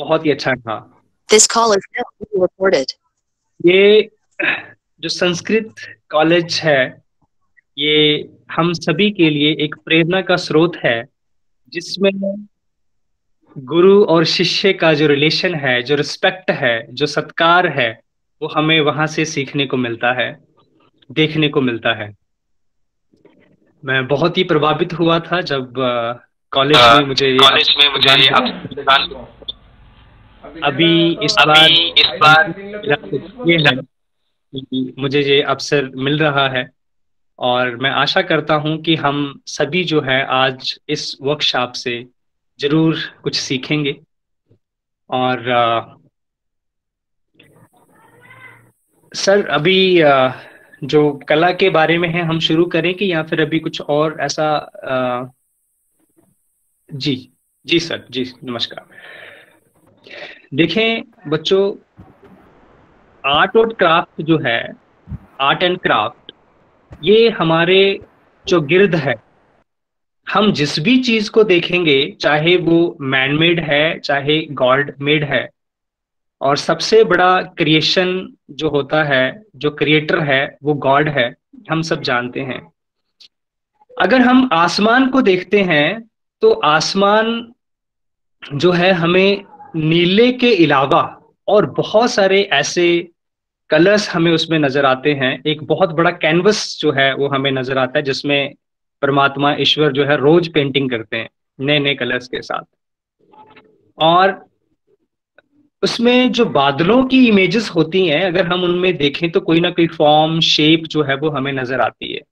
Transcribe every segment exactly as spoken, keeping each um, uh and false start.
बहुत ही अच्छा था। This call is now being recorded. ये जो संस्कृत कॉलेज है, ये हम सभी के लिए एक प्रेरणा का स्रोत है, जिसमें गुरु और शिष्य का जो रिलेशन है, जो रिस्पेक्ट है, जो सत्कार है, वो हमें वहां से सीखने को मिलता है, देखने को मिलता है। मैं बहुत ही प्रभावित हुआ था जब कॉलेज में मुझे ये कॉलेज में अवसर मुझे प्रदान ये हुआ। अवसर प्रदान हुआ। अभी इस अभी बार इस बार मेरा सौभाग्य है कि मुझे ये अवसर मिल रहा है, और मैं आशा करता हूं कि हम सभी जो है आज इस वर्कशॉप से जरूर कुछ सीखेंगे। और अ, सर, अभी अ, जो कला के बारे में है, हम शुरू करें कि या फिर अभी कुछ और ऐसा? अ, जी, जी सर, जी नमस्कार। देखें बच्चों, आर्ट और क्राफ्ट जो है, आर्ट एंड क्राफ्ट, ये हमारे जो गिर्द है, हम जिस भी चीज को देखेंगे, चाहे वो मैनमेड है चाहे गॉड मेड है, और सबसे बड़ा क्रिएशन जो होता है, जो क्रिएटर है, वो गॉड है, हम सब जानते हैं। अगर हम आसमान को देखते हैं, तो आसमान जो है हमें नीले के अलावा और बहुत सारे ऐसे कलर्स हमें उसमें नजर आते हैं। एक बहुत बड़ा कैनवस जो है वो हमें नजर आता है, जिसमें परमात्मा ईश्वर जो है रोज पेंटिंग करते हैं नए नए कलर्स के साथ। और उसमें जो बादलों की इमेजेस होती हैं, अगर हम उनमें देखें तो कोई ना कोई फॉर्म शेप जो है वो हमें नजर आती है।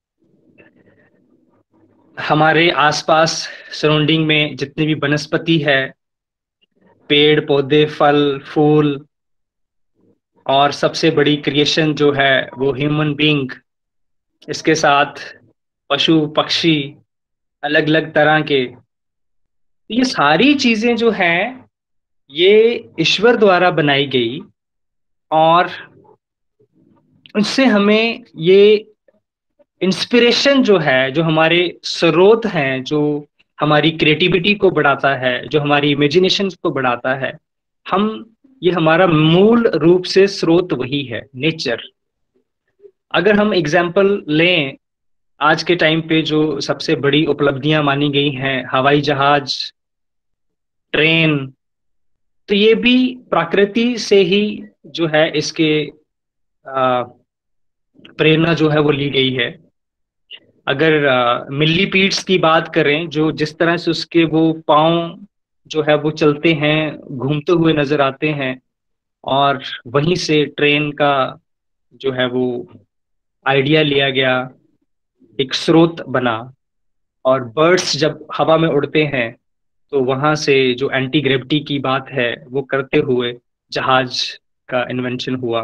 हमारे आसपास सराउंडिंग में जितनी भी वनस्पति है, पेड़ पौधे, फल फूल, और सबसे बड़ी क्रिएशन जो है वो ह्यूमन बीइंग, इसके साथ पशु पक्षी, अलग अलग तरह के, ये सारी चीजें जो हैं, ये ईश्वर द्वारा बनाई गई। और उससे हमें ये इंस्पिरेशन जो है, जो हमारे स्रोत हैं, जो हमारी क्रिएटिविटी को बढ़ाता है, जो हमारी इमेजिनेशन को बढ़ाता है, हम ये हमारा मूल रूप से स्रोत वही है, नेचर। अगर हम एग्जाम्पल लें, आज के टाइम पे जो सबसे बड़ी उपलब्धियां मानी गई हैं, हवाई जहाज, ट्रेन, तो ये भी प्रकृति से ही जो है इसके आ, प्रेरणा जो है वो ली गई है। अगर मिल्लीपीड्स की बात करें, जो जिस तरह से उसके वो पाँव जो है वो चलते हैं, घूमते हुए नजर आते हैं, और वहीं से ट्रेन का जो है वो आइडिया लिया गया, एक स्रोत बना। और बर्ड्स जब हवा में उड़ते हैं, तो वहां से जो एंटी ग्रेविटी की बात है वो करते हुए जहाज का इन्वेंशन हुआ।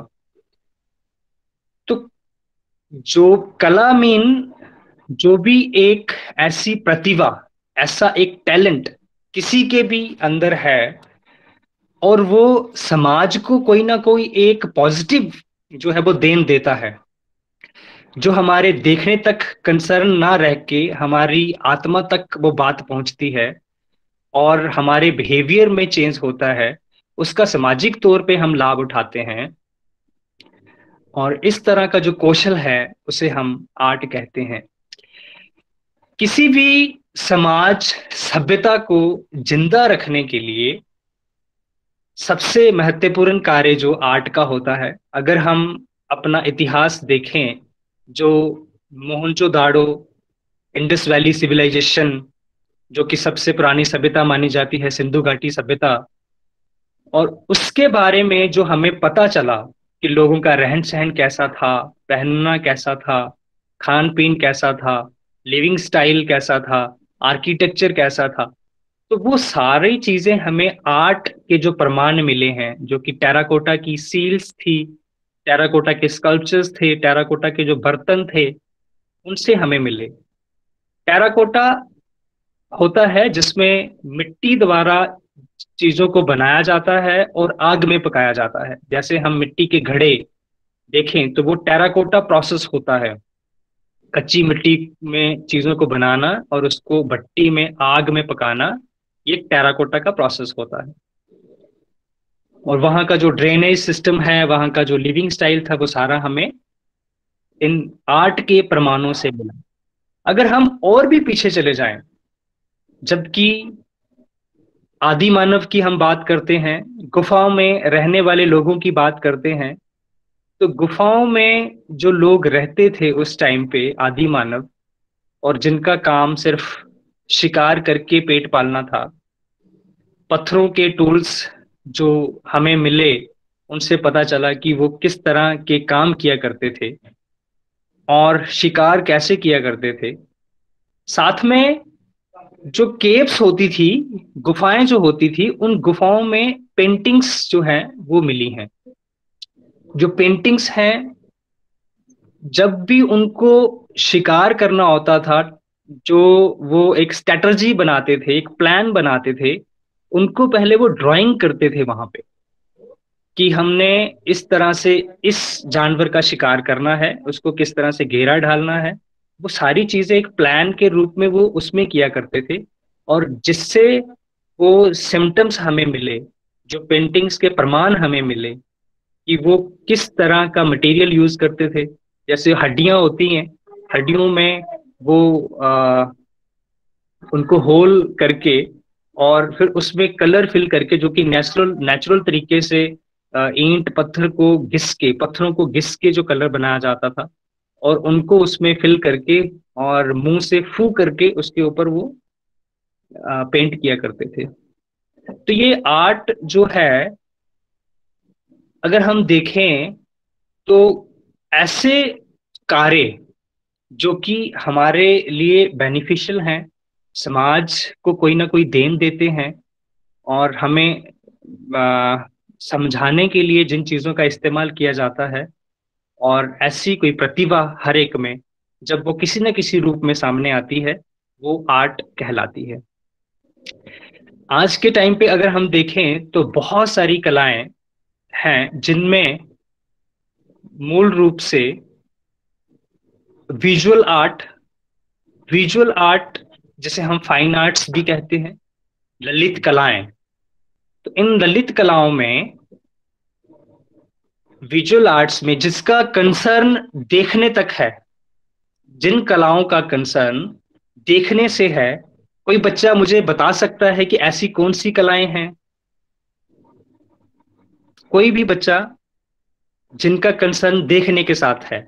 तो जो कला मीन, जो भी एक ऐसी प्रतिभा, ऐसा एक टैलेंट किसी के भी अंदर है, और वो समाज को कोई ना कोई एक पॉजिटिव जो है वो देन देता है, जो हमारे देखने तक कंसर्न ना रह के हमारी आत्मा तक वो बात पहुंचती है, और हमारे बिहेवियर में चेंज होता है, उसका सामाजिक तौर पे हम लाभ उठाते हैं। और इस तरह का जो कौशल है, उसे हम आर्ट कहते हैं। किसी भी समाज, सभ्यता को जिंदा रखने के लिए सबसे महत्वपूर्ण कार्य जो आर्ट का होता है, अगर हम अपना इतिहास देखें, जो मोहनजोदाड़ो, इंडस वैली सिविलाइजेशन, जो कि सबसे पुरानी सभ्यता मानी जाती है, सिंधु घाटी सभ्यता, और उसके बारे में जो हमें पता चला कि लोगों का रहन सहन कैसा था, पहनना कैसा था, खान पीन कैसा था, लिविंग स्टाइल कैसा था, आर्किटेक्चर कैसा था, तो वो सारी चीजें हमें आर्ट के जो प्रमाण मिले हैं, जो कि टेराकोटा की सील्स थी, टेराकोटा के स्कल्पचर्स थे, टेराकोटा के जो बर्तन थे, उनसे हमें मिले। टेराकोटा होता है जिसमें मिट्टी द्वारा चीजों को बनाया जाता है और आग में पकाया जाता है। जैसे हम मिट्टी के घड़े देखें, तो वो टेराकोटा प्रोसेस होता है, कच्ची मिट्टी में चीजों को बनाना और उसको भट्टी में आग में पकाना, ये टेराकोटा का प्रोसेस होता है। और वहाँ का जो ड्रेनेज सिस्टम है, वहाँ का जो लिविंग स्टाइल था, वो सारा हमें इन आर्ट के प्रमाणों से मिला। अगर हम और भी पीछे चले जाएं, जबकि आदि मानव की हम बात करते हैं, गुफाओं में रहने वाले लोगों की बात करते हैं, तो गुफाओं में जो लोग रहते थे उस टाइम पे, आदि मानव, और जिनका काम सिर्फ शिकार करके पेट पालना था, पत्थरों के टूल्स जो हमें मिले, उनसे पता चला कि वो किस तरह के काम किया करते थे और शिकार कैसे किया करते थे। साथ में जो केव्स होती थी, गुफाएं जो होती थी, उन गुफाओं में पेंटिंग्स जो हैं वो मिली हैं। जो पेंटिंग्स हैं, जब भी उनको शिकार करना होता था, जो वो एक स्ट्रेटजी बनाते थे, एक प्लान बनाते थे, उनको पहले वो ड्राइंग करते थे वहां पे कि हमने इस तरह से इस जानवर का शिकार करना है, उसको किस तरह से घेरा डालना है। वो सारी चीजें एक प्लान के रूप में वो उसमें किया करते थे, और जिससे वो सिम्टम्स हमें मिले, जो पेंटिंग्स के प्रमाण हमें मिले कि वो किस तरह का मटेरियल यूज करते थे। जैसे हड्डियां होती हैं, हड्डियों में वो आ, उनको होल करके और फिर उसमें कलर फिल करके, जो कि नेचुरल नेचुरल तरीके से अ, ईंट पत्थर को घिस के, पत्थरों को घिस के जो कलर बनाया जाता था, और उनको उसमें फिल करके और मुंह से फू करके उसके ऊपर वो पेंट किया करते थे। तो ये आर्ट जो है, अगर हम देखें तो ऐसे कार्य जो कि हमारे लिए बेनिफिशियल हैं, समाज को कोई ना कोई देन देते हैं, और हमें आ, समझाने के लिए जिन चीजों का इस्तेमाल किया जाता है, और ऐसी कोई प्रतिभा हर एक में जब वो किसी न किसी रूप में सामने आती है, वो आर्ट कहलाती है। आज के टाइम पे अगर हम देखें तो बहुत सारी कलाएं हैं जिनमें मूल रूप से विजुअल आर्ट, विजुअल आर्ट जिसे हम फाइन आर्ट्स भी कहते हैं, ललित कलाएं। तो इन ललित कलाओं में, विजुअल आर्ट्स में, जिसका कंसर्न देखने तक है, जिन कलाओं का कंसर्न देखने से है, कोई बच्चा मुझे बता सकता है कि ऐसी कौन सी कलाएं हैं? कोई भी बच्चा जिनका कंसर्न देखने के साथ है।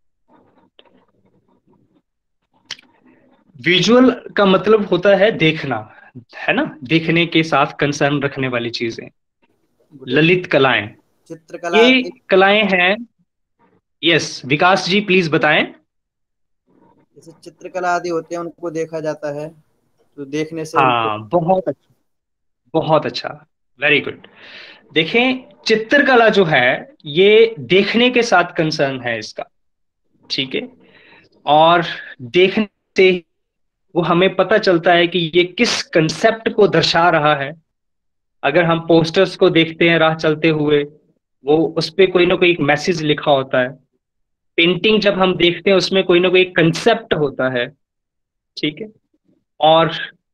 विजुअल का मतलब होता है देखना, है ना, देखने के साथ कंसर्न रखने वाली चीजें, गुड। ललित कलाएं। चित्रकला ये के कलाएं हैं। यस, विकास जी प्लीज बताएं। जैसे चित्रकला आदि होते हैं उनको देखा जाता है, तो देखने से उनको हाँ, बहुत अच्छा, बहुत अच्छा, वेरी गुड। देखें, चित्रकला जो है, ये देखने के साथ कंसर्न है इसका, ठीक है। और देखने से वो हमें पता चलता है कि ये किस कंसेप्ट को दर्शा रहा है। अगर हम पोस्टर्स को देखते हैं राह चलते हुए, वो उस पे कोई ना कोई एक मैसेज लिखा होता है। पेंटिंग जब हम देखते हैं, उसमें कोई ना कोई कंसेप्ट होता है, ठीक है। और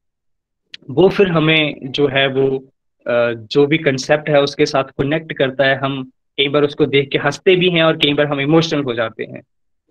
वो फिर हमें जो है वो अ, जो भी कंसेप्ट है उसके साथ कनेक्ट करता है। हम कई बार उसको देख के हंसते भी हैं, और कई बार हम इमोशनल हो जाते हैं।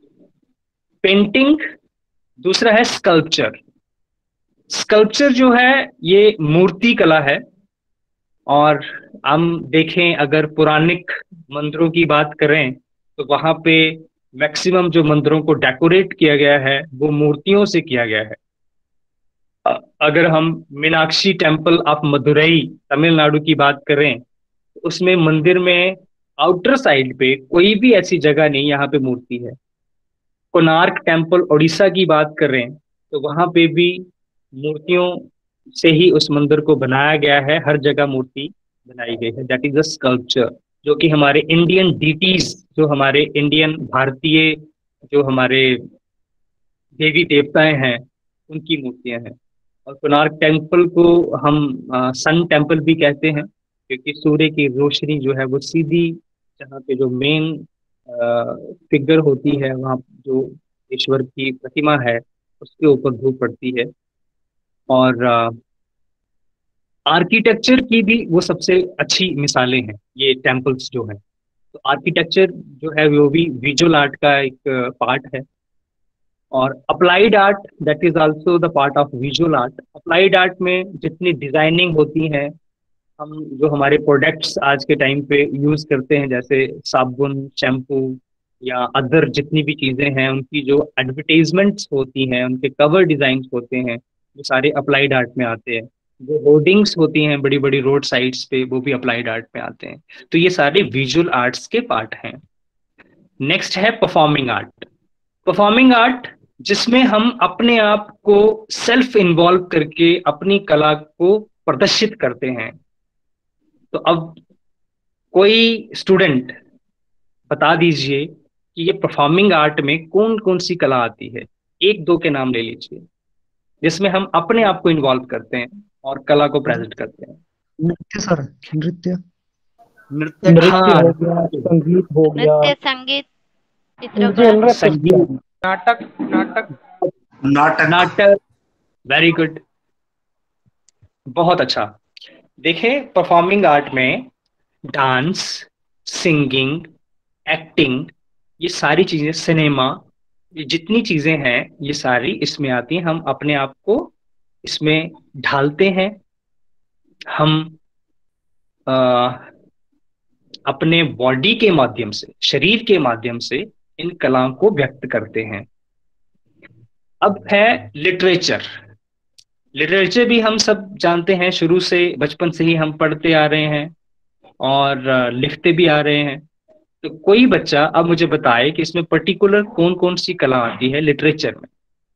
पेंटिंग। दूसरा है स्कल्पचर। स्कल्पचर जो है, ये मूर्ति कला है। और हम देखें, अगर पौराणिक मंदिरों की बात करें, तो वहां पे मैक्सिमम जो मंदिरों को डेकोरेट किया गया है, वो मूर्तियों से किया गया है। अ- अगर हम मीनाक्षी टेम्पल ऑफ मदुरई, तमिलनाडु की बात करें, तो उसमें मंदिर में आउटर साइड पे कोई भी ऐसी जगह नहीं, यहाँ पे मूर्ति है। कोणार्क टेम्पल उड़ीसा की बात करें, तो वहां पे भी मूर्तियों से ही उस मंदिर को बनाया गया है। हर जगह मूर्ति बनाई गई है, दैट इज अ स्कल्पचर। जो कि हमारे इंडियन डीटीज, जो हमारे इंडियन भारतीय, जो हमारे देवी देवताएं हैं, उनकी मूर्तियां हैं। और कोणार्क टेम्पल को हम सन टेम्पल भी कहते हैं, क्योंकि सूर्य की रोशनी जो है वो सीधी, जहाँ पे जो मेन फिगर होती है, वहाँ जो ईश्वर की प्रतिमा है, उसके ऊपर धूप पड़ती है। और आर्किटेक्चर की भी वो सबसे अच्छी मिसालें हैं ये टेम्पल्स जो है। तो आर्किटेक्चर जो है वो भी विजुअल आर्ट का एक पार्ट है। और applied art that is also the part of visual art. Applied art में जितनी डिजाइनिंग होती है, हम जो हमारे प्रोडक्ट्स आज के टाइम पे यूज करते हैं जैसे साबुन, शैम्पू या अदर जितनी भी चीजें हैं, उनकी जो एडवर्टाइजमेंट्स होती हैं, उनके कवर डिजाइन होते हैं, वो सारे अप्लाइड आर्ट में आते हैं। जो होर्डिंग्स होती हैं बड़ी बड़ी रोड साइड्स पे, वो भी अप्लाइड आर्ट में आते हैं। तो ये सारे विजुअल आर्ट्स के पार्ट हैं। नेक्स्ट है परफॉर्मिंग आर्ट। परफॉर्मिंग आर्ट जिसमें हम अपने आप को सेल्फ इन्वॉल्व करके अपनी कला को प्रदर्शित करते हैं। तो अब कोई स्टूडेंट बता दीजिए कि ये परफॉर्मिंग आर्ट में कौन कौन सी कला आती है, एक दो के नाम ले लीजिए जिसमें हम अपने आप को इन्वॉल्व करते हैं और कला को प्रेजेंट करते हैं। नृत्य सर, नृत्य नृत्य नृत्य हाँ, हो गया, संगीत हो गया, नृत्य, संगीत, मुझे चित्रकला, नृत्य संगीत, नाटक नाटक नाटक नाटक। वेरी गुड, बहुत अच्छा। देखें, परफॉर्मिंग आर्ट में डांस, सिंगिंग, एक्टिंग, ये सारी चीजें, सिनेमा, ये जितनी चीजें हैं ये सारी इसमें आती हैं। हम अपने आप को इसमें ढालते हैं, हम आ, अपने बॉडी के माध्यम से, शरीर के माध्यम से इन कलाओं को व्यक्त करते हैं। अब है लिटरेचर। लिटरेचर भी हम सब जानते हैं, शुरू से बचपन से ही हम पढ़ते आ रहे हैं और अ, लिखते भी आ रहे हैं। तो कोई बच्चा अब मुझे बताए कि इसमें पर्टिकुलर कौन कौन सी कला आती है लिटरेचर में।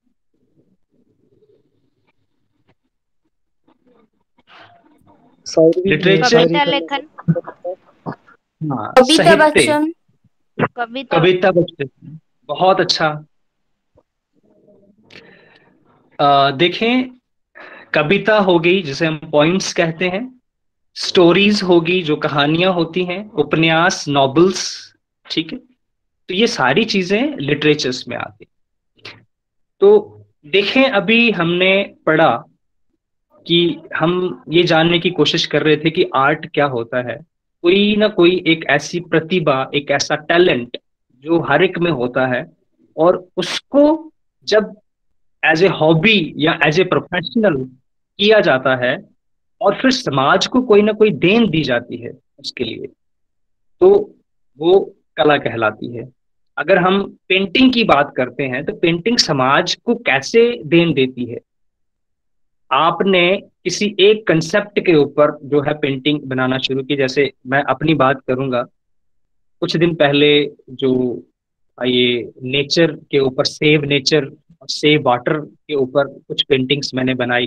लिटरेचर, कविता लेखन, हाँ, कविता साहित्य, बच्चन, कविता, कविता बच्चन, बहुत अच्छा। अ, देखें, कविता हो गई जिसे हम पॉइंट्स कहते हैं, स्टोरीज होगी जो कहानियां होती हैं, उपन्यास, नॉवेल्स, ठीक है। तो ये सारी चीजें लिटरेचर्स में आती। तो देखें, अभी हमने पढ़ा कि हम ये जानने की कोशिश कर रहे थे कि आर्ट क्या होता है। कोई ना कोई एक ऐसी प्रतिभा, एक ऐसा टैलेंट जो हर एक में होता है, और उसको जब एज ए हॉबी या एज ए प्रोफेशनल किया जाता है और फिर समाज को कोई ना कोई देन दी जाती है उसके लिए, तो वो कला कहलाती है। अगर हम पेंटिंग की बात करते हैं तो पेंटिंग समाज को कैसे देन देती है। आपने किसी एक कंसेप्ट के ऊपर जो है पेंटिंग बनाना शुरू की। जैसे मैं अपनी बात करूंगा, कुछ दिन पहले जो ये नेचर के ऊपर, सेव नेचर और सेव वाटर के ऊपर कुछ पेंटिंग्स मैंने बनाई।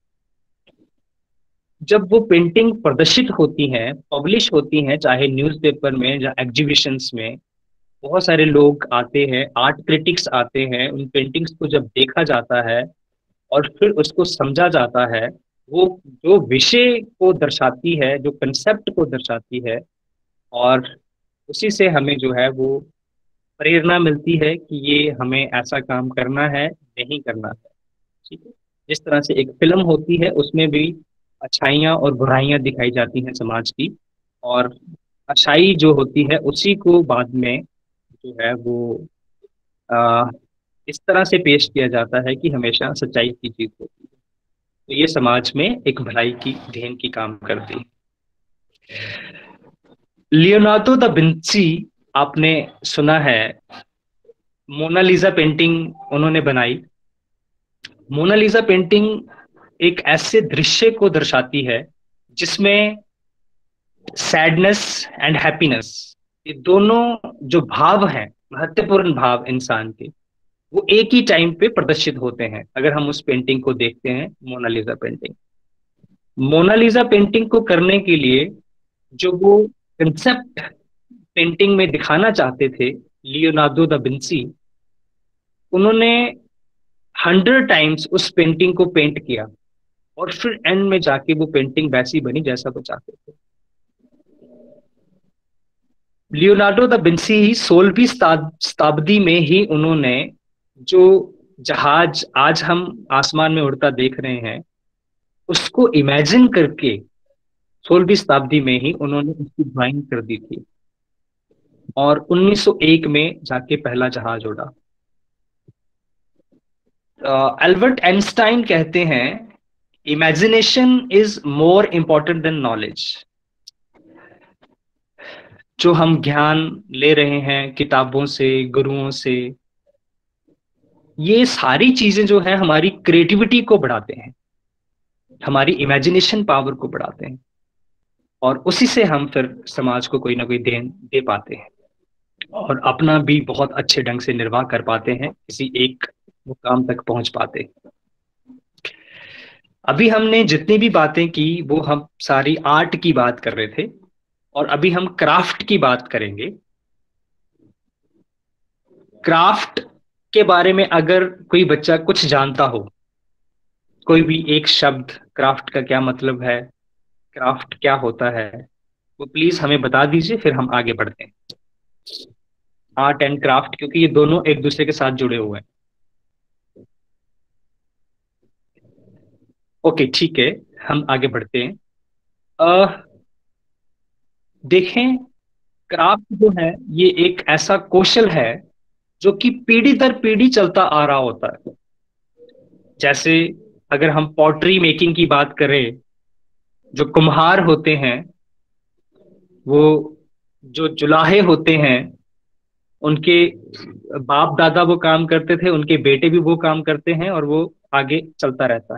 जब वो पेंटिंग प्रदर्शित होती हैं, पब्लिश होती हैं, चाहे न्यूज़पेपर में या एग्जीबिशंस में, बहुत सारे लोग आते हैं, आर्ट क्रिटिक्स आते हैं, उन पेंटिंग्स को जब देखा जाता है और फिर उसको समझा जाता है, वो जो विषय को दर्शाती है, जो कंसेप्ट को दर्शाती है, और उसी से हमें जो है वो प्रेरणा मिलती है कि ये हमें ऐसा काम करना है, नहीं करना है, ठीक है। जिस तरह से एक फिल्म होती है, उसमें भी अच्छाइयाँ और बुराइयाँ दिखाई जाती हैं समाज की, और अच्छाई जो होती है उसी को बाद में जो है वो आ, इस तरह से पेश किया जाता है कि हमेशा सच्चाई की जीत होती है। तो ये समाज में एक भलाई की देन की काम करती है। लियोनार्डो दा विंची, आपने सुना है, मोनालिसा पेंटिंग उन्होंने बनाई। मोनालिसा पेंटिंग एक ऐसे दृश्य को दर्शाती है जिसमें सैडनेस एंड हैप्पीनेस, ये दोनों जो भाव हैं, महत्वपूर्ण भाव इंसान के, वो एक ही टाइम पे प्रदर्शित होते हैं अगर हम उस पेंटिंग को देखते हैं, मोनालिसा पेंटिंग। मोनालिसा पेंटिंग को करने के लिए जो वो कंसेप्ट पेंटिंग में दिखाना चाहते थे लियोनार्डो दा विंची, उन्होंने हंड्रेड टाइम्स उस पेंटिंग को पेंट किया और फिर एंड में जाके वो पेंटिंग वैसी बनी जैसा वो चाहते थे। लियोनार्डो दा विंची ही सोलहवीं शताब्दी में ही उन्होंने जो जहाज आज हम आसमान में उड़ता देख रहे हैं, उसको इमेजिन करके सोलहवीं शताब्दी में ही उन्होंने उसकी ड्राइंग कर दी थी और उन्नीस सौ एक में जाके पहला जहाज उड़ा। एल्बर्ट आइंस्टाइन कहते हैं imagination is more important than knowledge. जो हम ज्ञान ले रहे हैं किताबों से, गुरुओं से, ये सारी चीजें जो है हमारी क्रिएटिविटी को बढ़ाते हैं, हमारी इमेजिनेशन पावर को बढ़ाते हैं और उसी से हम फिर समाज को कोई ना कोई देन दे पाते हैं और अपना भी बहुत अच्छे ढंग से निर्वाह कर पाते हैं, किसी एक मुकाम तक पहुंच पाते हैं। अभी हमने जितनी भी बातें की वो हम सारी आर्ट की बात कर रहे थे और अभी हम क्राफ्ट की बात करेंगे। क्राफ्ट के बारे में अगर कोई बच्चा कुछ जानता हो, कोई भी एक शब्द क्राफ्ट का क्या मतलब है, क्राफ्ट क्या होता है, वो प्लीज हमें बता दीजिए, फिर हम आगे बढ़ते हैं। आर्ट एंड क्राफ्ट, क्योंकि ये दोनों एक दूसरे के साथ जुड़े हुए हैं। ओके ठीक है, हम आगे बढ़ते हैं। अ, देखें, क्राफ्ट जो है ये एक ऐसा कौशल है जो कि पीढ़ी दर पीढ़ी चलता आ रहा होता है। जैसे अगर हम पॉटरी मेकिंग की बात करें, जो कुम्हार होते हैं, वो जो जुलाहे होते हैं, उनके बाप दादा वो काम करते थे, उनके बेटे भी वो काम करते हैं और वो आगे चलता रहता है।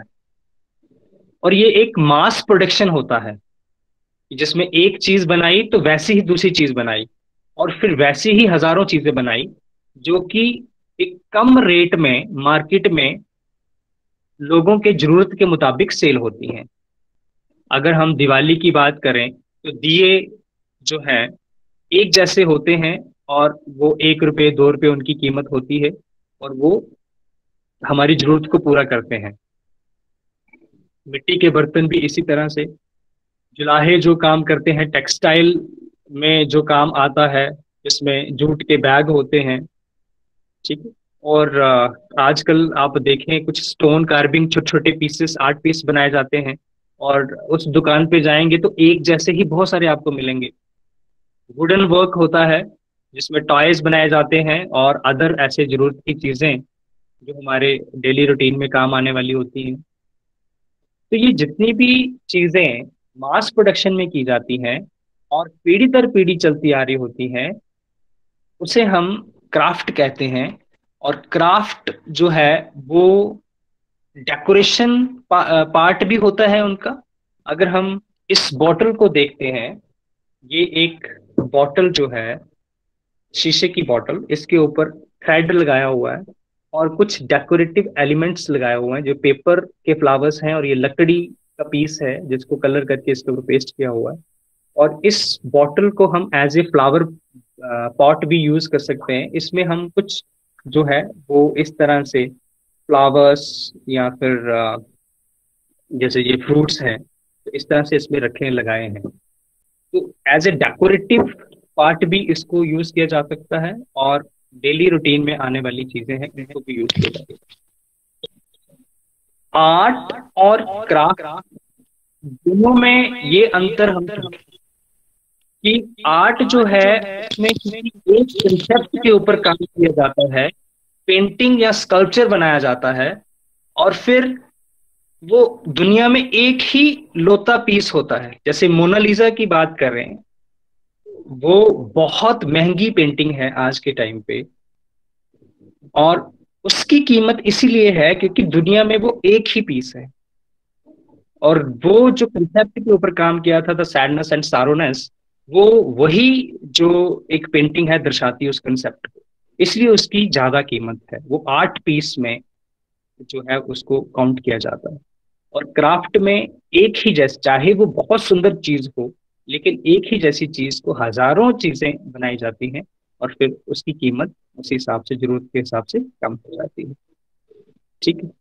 और ये एक मास प्रोडक्शन होता है जिसमें एक चीज बनाई तो वैसी ही दूसरी चीज बनाई और फिर वैसी ही हजारों चीजें बनाई, जो कि एक कम रेट में मार्केट में लोगों के जरूरत के मुताबिक सेल होती हैं। अगर हम दिवाली की बात करें तो दिए जो हैं एक जैसे होते हैं और वो एक रुपये दो रुपये उनकी कीमत होती है और वो हमारी जरूरत को पूरा करते हैं। मिट्टी के बर्तन भी इसी तरह से, जुलाहे जो काम करते हैं टेक्सटाइल में जो काम आता है, जिसमें जूट के बैग होते हैं, ठीक है। और अ, आजकल आप देखें कुछ स्टोन कार्विंग छोटे छोटे पीसेस, आर्ट पीस बनाए जाते हैं और उस दुकान पे जाएंगे तो एक जैसे ही बहुत सारे आपको मिलेंगे। वुडन वर्क होता है जिसमें टॉयज बनाए जाते हैं और अदर ऐसे जरूरत की चीजें जो हमारे डेली रूटीन में काम आने वाली होती हैं। तो ये जितनी भी चीजें मास प्रोडक्शन में की जाती हैं और पीढ़ी दर पीढ़ी चलती आ रही होती हैं, उसे हम क्राफ्ट कहते हैं। और क्राफ्ट जो है वो डेकोरेशन पा, पार्ट भी होता है उनका। अगर हम इस बॉटल को देखते हैं, ये एक बॉटल जो है शीशे की बॉटल, इसके ऊपर थ्रेड लगाया हुआ है और कुछ डेकोरेटिव एलिमेंट्स लगाए हुए हैं जो पेपर के फ्लावर्स हैं और ये लकड़ी का पीस है जिसको कलर करके इसके ऊपर पेस्ट किया हुआ है। और इस बॉटल को हम एज ए फ्लावर पॉट भी यूज कर सकते हैं। इसमें हम कुछ जो है वो इस तरह से फ्लावर्स या फिर अ, जैसे ये फ्रूट्स हैं तो इस तरह से इसमें रखे लगाए हैं। तो एज ए डेकोरेटिव पार्ट भी इसको यूज किया जा सकता है और डेली रूटीन में आने वाली चीजें हैं इनको भी यूज किया जा सकता है। आर्ट और क्राफ्ट दोनों में ये अंतर हम कि आर्ट जो है उसमें किसी एक कंसेप्ट के ऊपर काम किया जाता है, पेंटिंग या स्कल्पचर बनाया जाता है और फिर वो दुनिया में एक ही लोता पीस होता है। जैसे मोनालिसा की बात कर रहे हैं, वो बहुत महंगी पेंटिंग है आज के टाइम पे और उसकी कीमत इसीलिए है क्योंकि दुनिया में वो एक ही पीस है। और वो जो कंसेप्ट के ऊपर काम किया था, द सैडनेस एंड सारोनेस, वो वही जो एक पेंटिंग है दर्शाती है उस कंसेप्ट को, इसलिए उसकी ज्यादा कीमत है। वो आर्ट पीस में जो है उसको काउंट किया जाता है। और क्राफ्ट में एक ही जैसे, चाहे वो बहुत सुंदर चीज हो, लेकिन एक ही जैसी चीज को हजारों चीजें बनाई जाती हैं और फिर उसकी कीमत उसी हिसाब से, जरूरत के हिसाब से कम हो जाती है। ठीक है।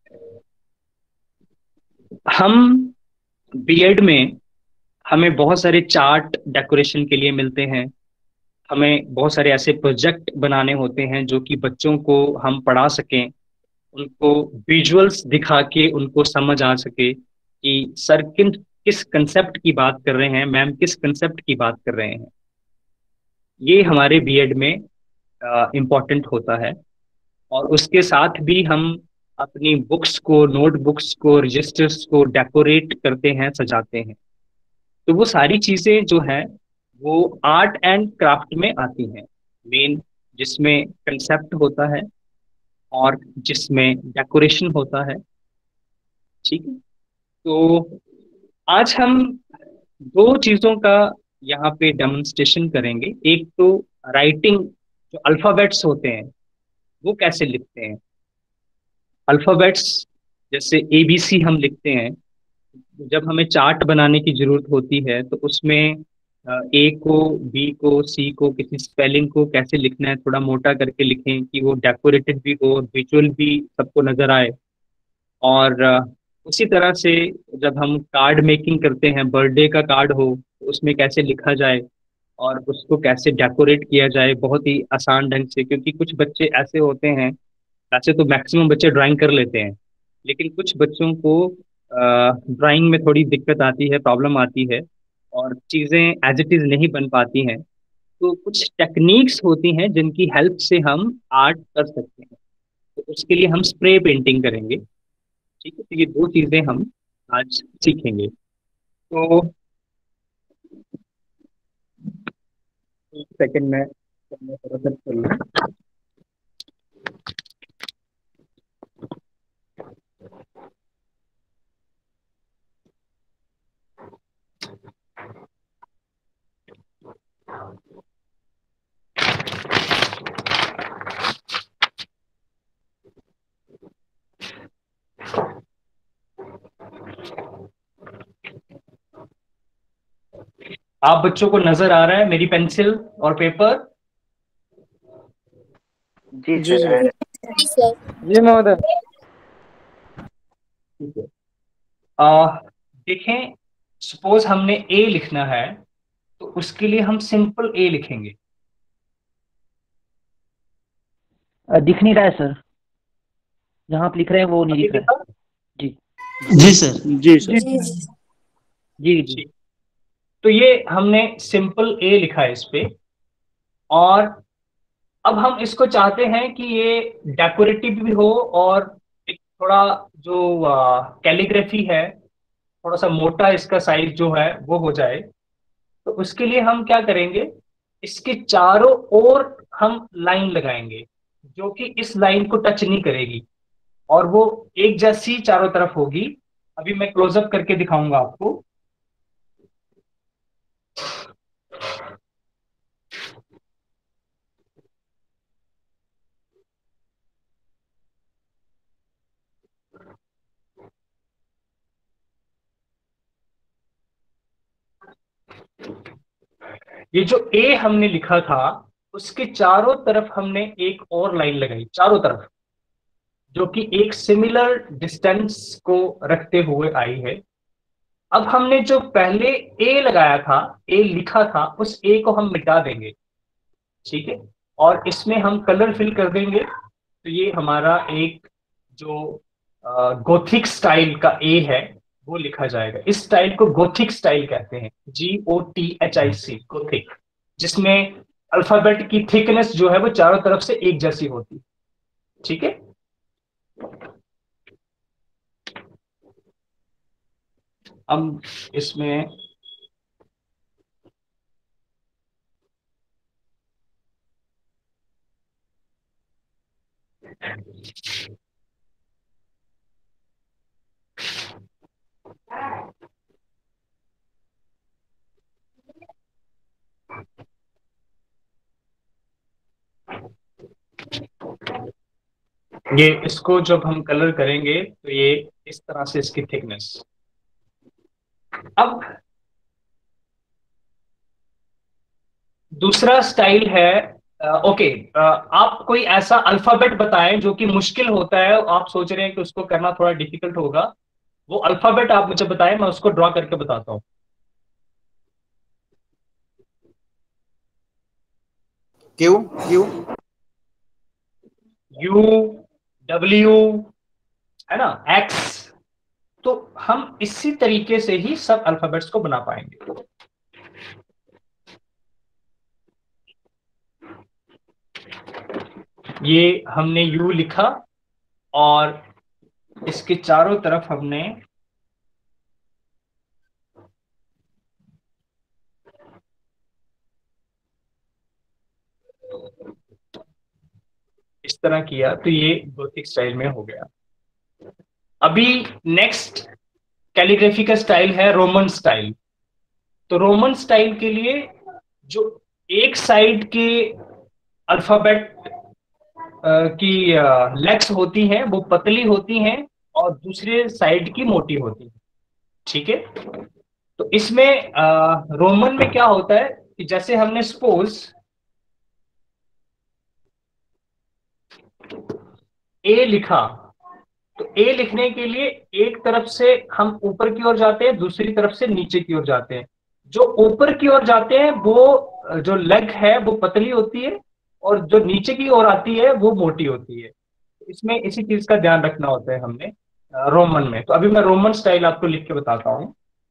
हम बीएड में हमें बहुत सारे चार्ट डेकोरेशन के लिए मिलते हैं, हमें बहुत सारे ऐसे प्रोजेक्ट बनाने होते हैं जो कि बच्चों को हम पढ़ा सकें, उनको विजुअल्स दिखा के उनको समझ आ सके कि सर किन किस कंसेप्ट की बात कर रहे हैं, मैम किस कंसेप्ट की बात कर रहे हैं। ये हमारे बीएड में इम्पोर्टेंट होता है। और उसके साथ भी हम अपनी बुक्स को, नोटबुक्स को, रजिस्टर्स को डेकोरेट करते हैं, सजाते हैं। तो वो सारी चीजें जो है वो आर्ट एंड क्राफ्ट में आती हैं मेन, जिसमें कंसेप्ट होता है और जिसमें डेकोरेशन होता है। ठीक है। तो आज हम दो चीजों का यहाँ पे डेमोन्स्ट्रेशन करेंगे। एक तो राइटिंग, जो अल्फाबेट्स होते हैं वो कैसे लिखते हैं। अल्फाबेट्स जैसे ए बी सी हम लिखते हैं, जब हमें चार्ट बनाने की जरूरत होती है तो उसमें ए को, बी को, सी को, किसी स्पेलिंग को कैसे लिखना है, थोड़ा मोटा करके लिखें कि वो डेकोरेटेड भी हो, विजुअल भी सबको नजर आए। और अ, उसी तरह से जब हम कार्ड मेकिंग करते हैं, बर्थडे का कार्ड हो तो उसमें कैसे लिखा जाए और उसको कैसे डेकोरेट किया जाए बहुत ही आसान ढंग से। क्योंकि कुछ बच्चे ऐसे होते हैं, वैसे तो मैक्सिमम बच्चे ड्राइंग कर लेते हैं, लेकिन कुछ बच्चों को ड्राइंग में थोड़ी दिक्कत आती है, प्रॉब्लम आती है और चीज़ें एज इट इज़ नहीं बन पाती हैं। तो कुछ टेक्निक्स होती हैं जिनकी हेल्प से हम आर्ट कर सकते हैं। तो उसके लिए हम स्प्रे पेंटिंग करेंगे। ठीक है। तो ये दो चीज़ें हम आज सीखेंगे। तो एक सेकंड में मैं थोड़ा सा कर लूँ। आप बच्चों को नजर आ रहा है मेरी पेंसिल और पेपर? जी जी सर। सर। जी महोदय। ठीक है। आ, देखें, सपोज हमने ए लिखना है तो उसके लिए हम सिंपल ए लिखेंगे। अ, दिख नहीं रहा है सर, जहाँ आप लिख रहे हैं वो नहीं अभी दिख रहा दिखा? है। जी जी सर। जी सर। जी जी। ठीक। तो ये हमने सिंपल ए लिखा है इस पे। और अब हम इसको चाहते हैं कि ये डेकोरेटिव भी हो और एक थोड़ा जो कैलीग्राफी है, थोड़ा सा मोटा इसका साइज जो है वो हो जाए। तो उसके लिए हम क्या करेंगे, इसके चारों ओर हम लाइन लगाएंगे जो कि इस लाइन को टच नहीं करेगी और वो एक जैसी चारों तरफ होगी। अभी मैं क्लोजअप करके दिखाऊंगा आपको। ये जो ए हमने लिखा था उसके चारों तरफ हमने एक और लाइन लगाई, चारों तरफ, जो कि एक सिमिलर डिस्टेंस को रखते हुए आई है। अब हमने जो पहले ए लगाया था, ए लिखा था, उस ए को हम मिटा देंगे। ठीक है। और इसमें हम कलर फिल कर देंगे। तो ये हमारा एक जो गोथिक स्टाइल का ए है वो लिखा जाएगा। इस स्टाइल को गोथिक स्टाइल कहते हैं, G O T H I C, gothic, जिसमें अल्फाबेट की थिकनेस जो है वो चारों तरफ से एक जैसी होती। ठीक है। अब इसमें ये इसको जब हम कलर करेंगे तो ये इस तरह से इसकी थिकनेस। अब दूसरा स्टाइल है, ओके, आप कोई ऐसा अल्फाबेट बताएं जो कि मुश्किल होता है, आप सोच रहे हैं कि उसको करना थोड़ा डिफिकल्ट होगा। वो अल्फाबेट आप मुझे बताएं, मैं उसको ड्रॉ करके बताता हूं। क्यू क्यू यू, डब्ल्यू, है ना, एक्स, तो हम इसी तरीके से ही सब अल्फाबेट्स को बना पाएंगे। ये हमने यू लिखा और इसके चारों तरफ हमने इस तरह किया, तो ये गोथिक स्टाइल में हो गया। अभी नेक्स्ट कैलीग्राफी का स्टाइल है रोमन स्टाइल। तो रोमन स्टाइल के लिए जो एक साइड के अल्फाबेट की लेग्स होती हैं वो पतली होती हैं और दूसरे साइड की मोटी होती है, ठीक है। तो इसमें रोमन में क्या होता है कि जैसे हमने सपोज ए लिखा, तो ए लिखने के लिए एक तरफ से हम ऊपर की ओर जाते हैं, दूसरी तरफ से नीचे की ओर जाते हैं। जो ऊपर की ओर जाते हैं वो जो लेग है वो पतली होती है और जो नीचे की ओर आती है वो मोटी होती है। इसमें इसी चीज का ध्यान रखना होता है हमने रोमन में। तो अभी मैं रोमन स्टाइल आपको लिख के बताता हूं।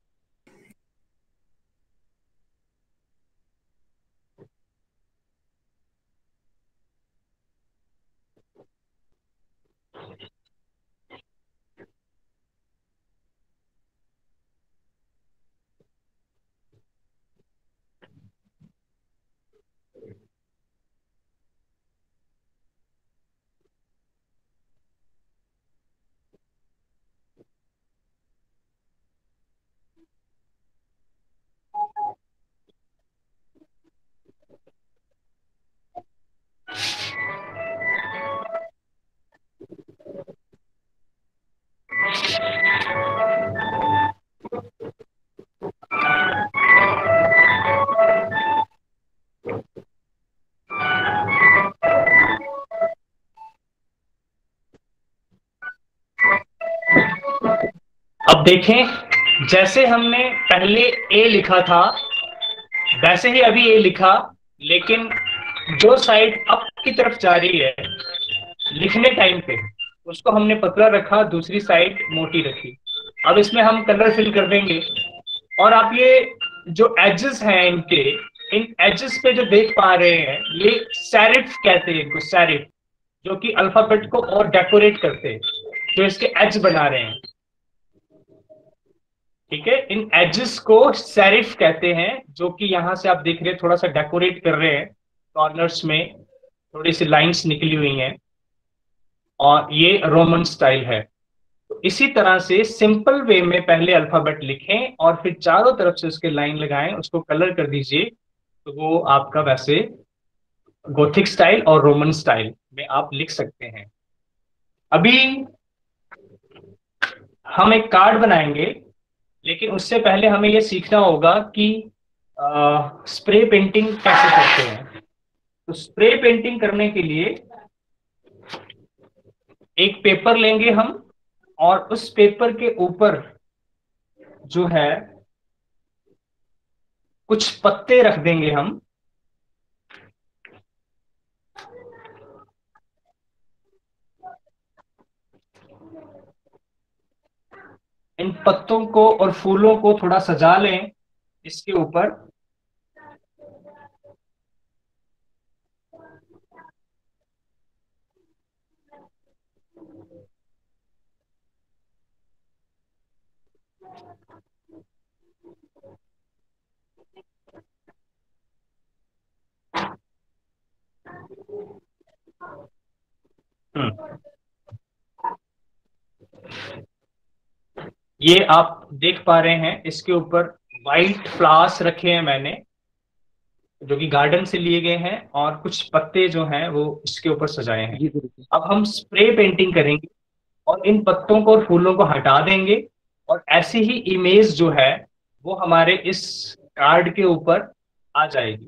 अब देखें, जैसे हमने पहले ए लिखा था वैसे ही अभी ए लिखा, लेकिन जो साइड अप की तरफ जा रही है लिखने टाइम पे उसको हमने पतला रखा, दूसरी साइड मोटी रखी। अब इसमें हम कलर फिल कर देंगे और आप ये जो एजेस हैं इनके, इन एजेस पे जो देख पा रहे हैं ये सेरिफ कहते हैं इनको, सेरिफ, जो कि अल्फाबेट को और डेकोरेट करते हैं, जो इसके एज बना रहे हैं, ठीक है। इन एजेस को सेरिफ कहते हैं, जो कि यहां से आप देख रहे हैं थोड़ा सा डेकोरेट कर रहे हैं, कॉर्नर्स में थोड़ी सी लाइंस निकली हुई हैं, और ये रोमन स्टाइल है। तो इसी तरह से सिंपल वे में पहले अल्फाबेट लिखें और फिर चारों तरफ से उसके लाइन लगाएं, उसको कलर कर दीजिए, तो वो आपका वैसे गोथिक स्टाइल और रोमन स्टाइल में आप लिख सकते हैं। अभी हम एक कार्ड बनाएंगे, लेकिन उससे पहले हमें यह सीखना होगा कि आ, स्प्रे पेंटिंग कैसे करते हैं। तो स्प्रे पेंटिंग करने के लिए एक पेपर लेंगे हम और उस पेपर के ऊपर जो है कुछ पत्ते रख देंगे हम। इन पत्तों को और फूलों को थोड़ा सजा लें इसके ऊपर। ये आप देख पा रहे हैं, इसके ऊपर वाइट फ्लावर्स रखे हैं मैंने, जो कि गार्डन से लिए गए हैं, और कुछ पत्ते जो हैं वो इसके ऊपर सजाए हैं। अब हम स्प्रे पेंटिंग करेंगे और इन पत्तों को और फूलों को हटा देंगे, और ऐसी ही इमेज जो है वो हमारे इस कार्ड के ऊपर आ जाएगी।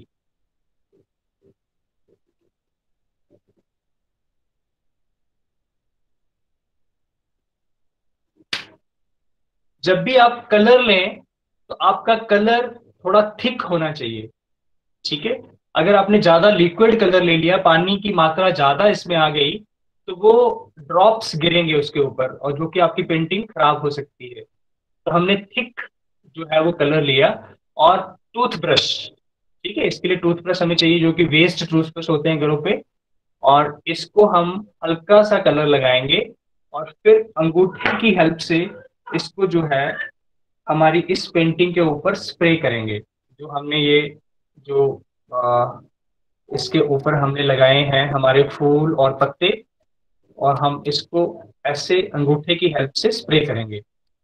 जब भी आप कलर लें तो आपका कलर थोड़ा थिक होना चाहिए, ठीक है। अगर आपने ज्यादा लिक्विड कलर ले लिया, पानी की मात्रा ज्यादा इसमें आ गई, तो वो ड्रॉप्स गिरेंगे उसके ऊपर और जो कि आपकी पेंटिंग खराब हो सकती है। तो हमने थिक जो है वो कलर लिया और टूथब्रश, ठीक है, इसके लिए टूथब्रश हमें चाहिए जो कि वेस्ट टूथब्रश होते हैं घरों पे, और इसको हम हल्का सा कलर लगाएंगे और फिर अंगूठे की हेल्प से इसको जो है हमारी इस पेंटिंग के ऊपर स्प्रे करेंगे। जो हमने ये जो आ, इसके ऊपर हमने लगाए हैं हमारे फूल और पत्ते, और हम इसको ऐसे अंगूठे की हेल्प से स्प्रे करेंगे।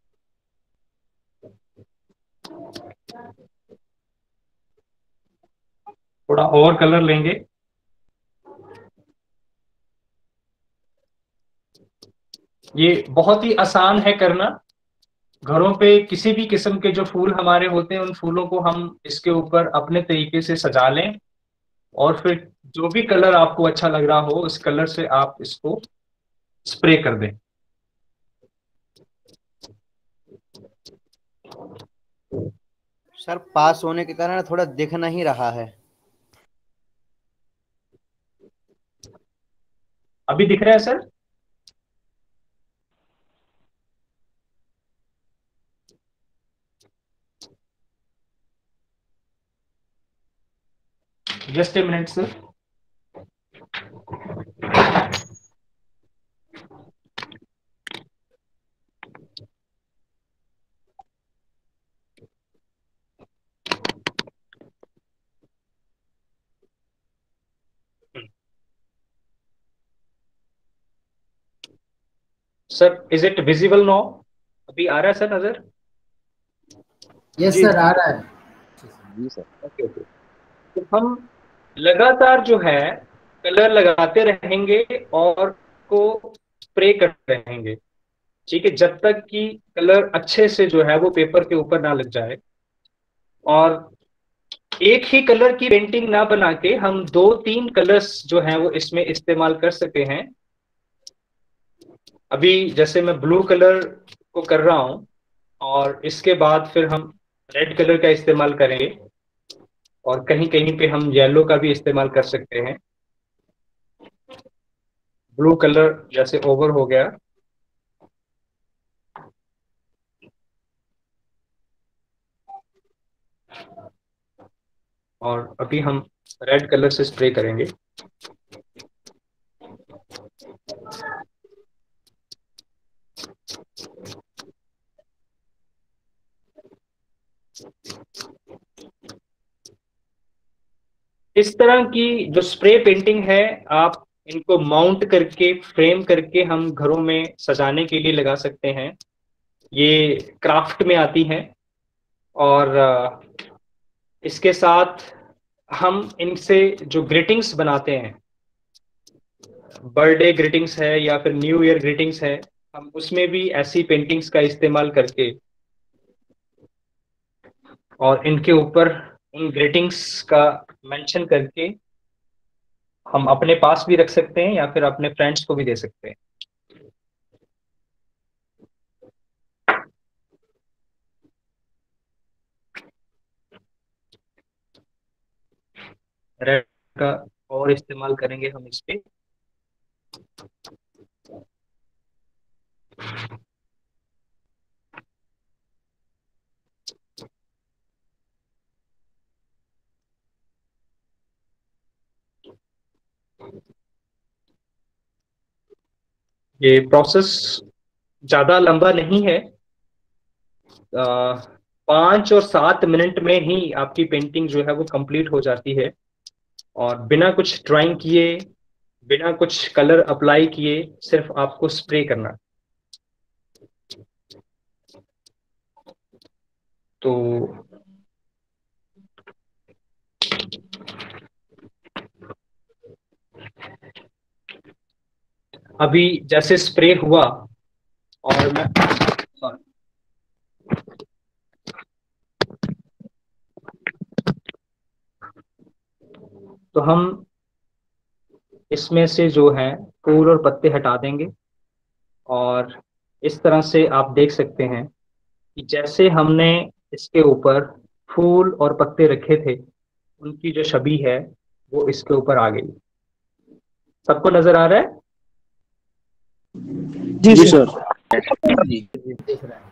थोड़ा और कलर लेंगे। ये बहुत ही आसान है करना। घरों पे किसी भी किस्म के जो फूल हमारे होते हैं उन फूलों को हम इसके ऊपर अपने तरीके से सजा लें, और फिर जो भी कलर आपको अच्छा लग रहा हो उस कलर से आप इसको स्प्रे कर दें। सर पास होने के कारण थोड़ा दिख नहीं रहा है। अभी दिख रहा है sir? Just a minute sir. Sir is it visible now? अभी आ रहा है सर नजर? यस सर, आ रहा है। जी सर। Okay okay. तो हम लगातार जो है कलर लगाते रहेंगे और को स्प्रे करते रहेंगे, ठीक है, जब तक कि कलर अच्छे से जो है वो पेपर के ऊपर ना लग जाए। और एक ही कलर की पेंटिंग ना बना के हम दो तीन कलर्स जो हैं वो इसमें इस्तेमाल कर सकते हैं। अभी जैसे मैं ब्लू कलर को कर रहा हूं और इसके बाद फिर हम रेड कलर का इस्तेमाल करेंगे, और कहीं कहीं पे हम येलो का भी इस्तेमाल कर सकते हैं। ब्लू कलर जैसे ओवर हो गया, और अभी हम रेड कलर से स्प्रे करेंगे। इस तरह की जो स्प्रे पेंटिंग है आप इनको माउंट करके फ्रेम करके हम घरों में सजाने के लिए लगा सकते हैं। ये क्राफ्ट में आती हैं, और अ, इसके साथ हम इनसे जो ग्रीटिंग्स बनाते हैं, बर्थडे ग्रीटिंग्स है या फिर न्यू ईयर ग्रीटिंग्स है, हम उसमें भी ऐसी पेंटिंग्स का इस्तेमाल करके और इनके ऊपर उन ग्रीटिंग्स का मेंशन करके हम अपने पास भी रख सकते हैं या फिर अपने फ्रेंड्स को भी दे सकते हैं। रेड का और इस्तेमाल करेंगे हम इस पे। ये प्रोसेस ज्यादा लंबा नहीं है। आ, पाँच और सात मिनट में ही आपकी पेंटिंग जो है वो कंप्लीट हो जाती है, और बिना कुछ ड्राइंग किए, बिना कुछ कलर अप्लाई किए, सिर्फ आपको स्प्रे करना। तो अभी जैसे स्प्रे हुआ और मैं sorry, तो हम इसमें से जो है फूल और पत्ते हटा देंगे, और इस तरह से आप देख सकते हैं कि जैसे हमने इसके ऊपर फूल और पत्ते रखे थे उनकी जो छवि है वो इसके ऊपर आ गई। सबको नजर आ रहा है? जी सर। दिख रहा है।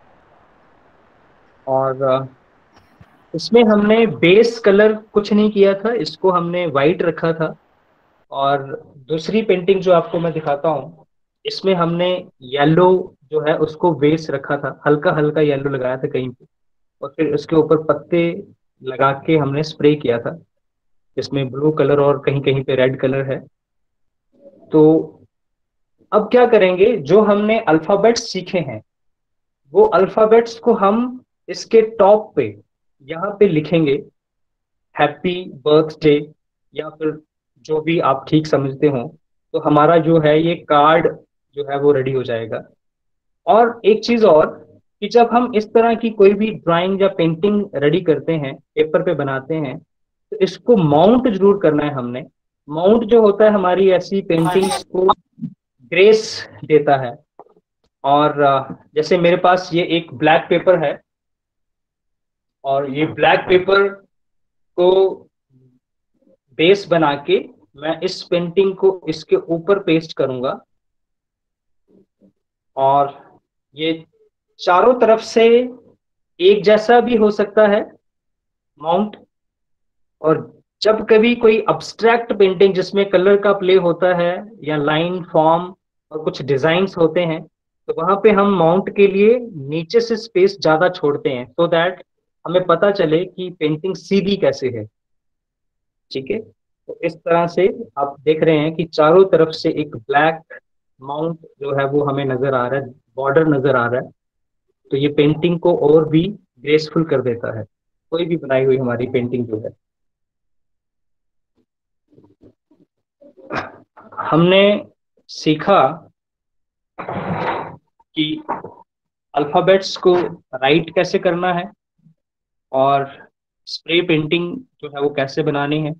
और अ, इसमें हमने बेस कलर कुछ नहीं किया था, इसको हमने वाइट रखा था। और दूसरी पेंटिंग जो आपको मैं दिखाता हूँ, इसमें हमने येलो जो है उसको बेस रखा था, हल्का हल्का येलो लगाया था कहीं पे, और फिर उसके ऊपर पत्ते लगा के हमने स्प्रे किया था, जिसमें ब्लू कलर और कहीं कहीं पे रेड कलर है। तो अब क्या करेंगे, जो हमने अल्फाबेट्स सीखे हैं वो अल्फाबेट्स को हम इसके टॉप पे यहाँ पे लिखेंगे, हैप्पी बर्थडे, या फिर जो भी आप ठीक समझते हो। तो हमारा जो है ये कार्ड जो है वो रेडी हो जाएगा। और एक चीज और, कि जब हम इस तरह की कोई भी ड्राइंग या पेंटिंग रेडी करते हैं, पेपर पे बनाते हैं, तो इसको माउंट जरूर करना है हमने। माउंट जो होता है हमारी ऐसी पेंटिंग्स को ग्रेस देता है। और अ, जैसे मेरे पास ये एक ब्लैक पेपर है, और ये ब्लैक पेपर को बेस बना के मैं इस पेंटिंग को इसके ऊपर पेस्ट करूंगा, और ये चारों तरफ से एक जैसा भी हो सकता है माउंट। और जब कभी कोई अब्स्ट्रैक्ट पेंटिंग जिसमें कलर का प्ले होता है, या लाइन फॉर्म और कुछ डिजाइन्स होते हैं, तो वहां पे हम माउंट के लिए नीचे से स्पेस ज्यादा छोड़ते हैं, सो so दैट हमें पता चले कि पेंटिंग सीधी कैसे है। ठीक है, तो इस तरह से आप देख रहे हैं कि चारों तरफ से एक ब्लैक माउंट जो है वो हमें नजर आ रहा है, बॉर्डर नजर आ रहा है। तो ये पेंटिंग को और भी ग्रेसफुल कर देता है, कोई भी बनाई हुई हमारी पेंटिंग जो है। हमने सीखा कि अल्फाबेट्स को राइट कैसे करना है, और स्प्रे पेंटिंग जो है वो कैसे बनानी है।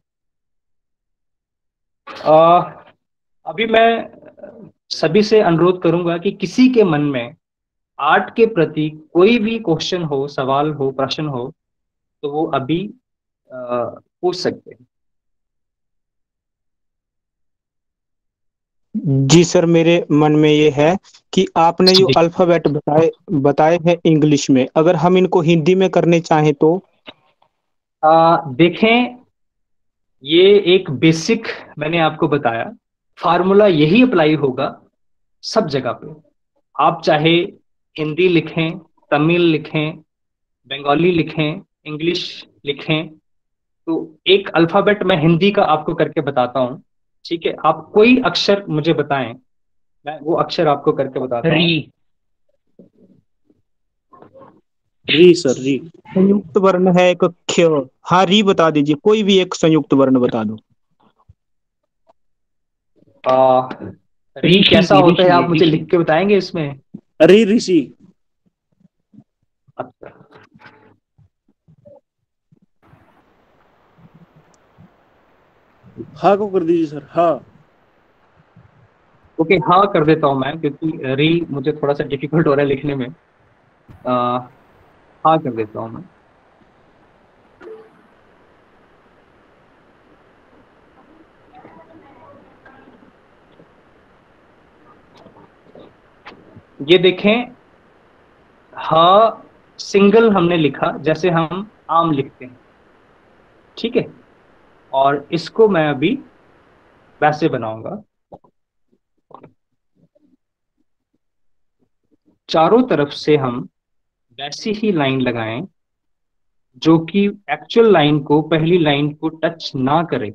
आ, अभी मैं सभी से अनुरोध करूंगा कि किसी के मन में आर्ट के प्रति कोई भी क्वेश्चन हो, सवाल हो, प्रश्न हो, तो वो अभी आ, पूछ सकते हैं। जी सर, मेरे मन में ये है कि आपने जो जी। अल्फाबेट बताए बताए हैं इंग्लिश में, अगर हम इनको हिंदी में करने चाहें तो? आ, देखें, ये एक बेसिक मैंने आपको बताया, फार्मूला यही अप्लाई होगा सब जगह पे। आप चाहे हिंदी लिखें, तमिल लिखें, बंगाली लिखें, इंग्लिश लिखें, तो एक अल्फाबेट मैं हिंदी का आपको करके बताता हूँ। ठीक है, आप कोई अक्षर मुझे बताएं, मैं वो अक्षर आपको करके बताता हूँ। री। री सर, री। संयुक्त वर्ण है एक ख्य। हाँ, री बता दीजिए, कोई भी एक संयुक्त वर्ण बता दो। आ, री ऋषि कैसा की, होता है ऋषि आप मुझे ऋषि। लिख के बताएंगे इसमें? री, ऋषि। अच्छा, हाँ को कर दीजिए सर, हाँ। ओके, हाँ कर देता हूँ मैं, क्योंकि री मुझे थोड़ा सा डिफिकल्ट हो रहा है लिखने में। आ, हाँ कर देता हूँ मैं। ये देखें, हाँ सिंगल हमने लिखा जैसे हम आम लिखते हैं। ठीक है, और इसको मैं अभी वैसे बनाऊंगा, चारों तरफ से हम वैसी ही लाइन लगाएं जो कि एक्चुअल लाइन को, पहली लाइन को टच ना करे।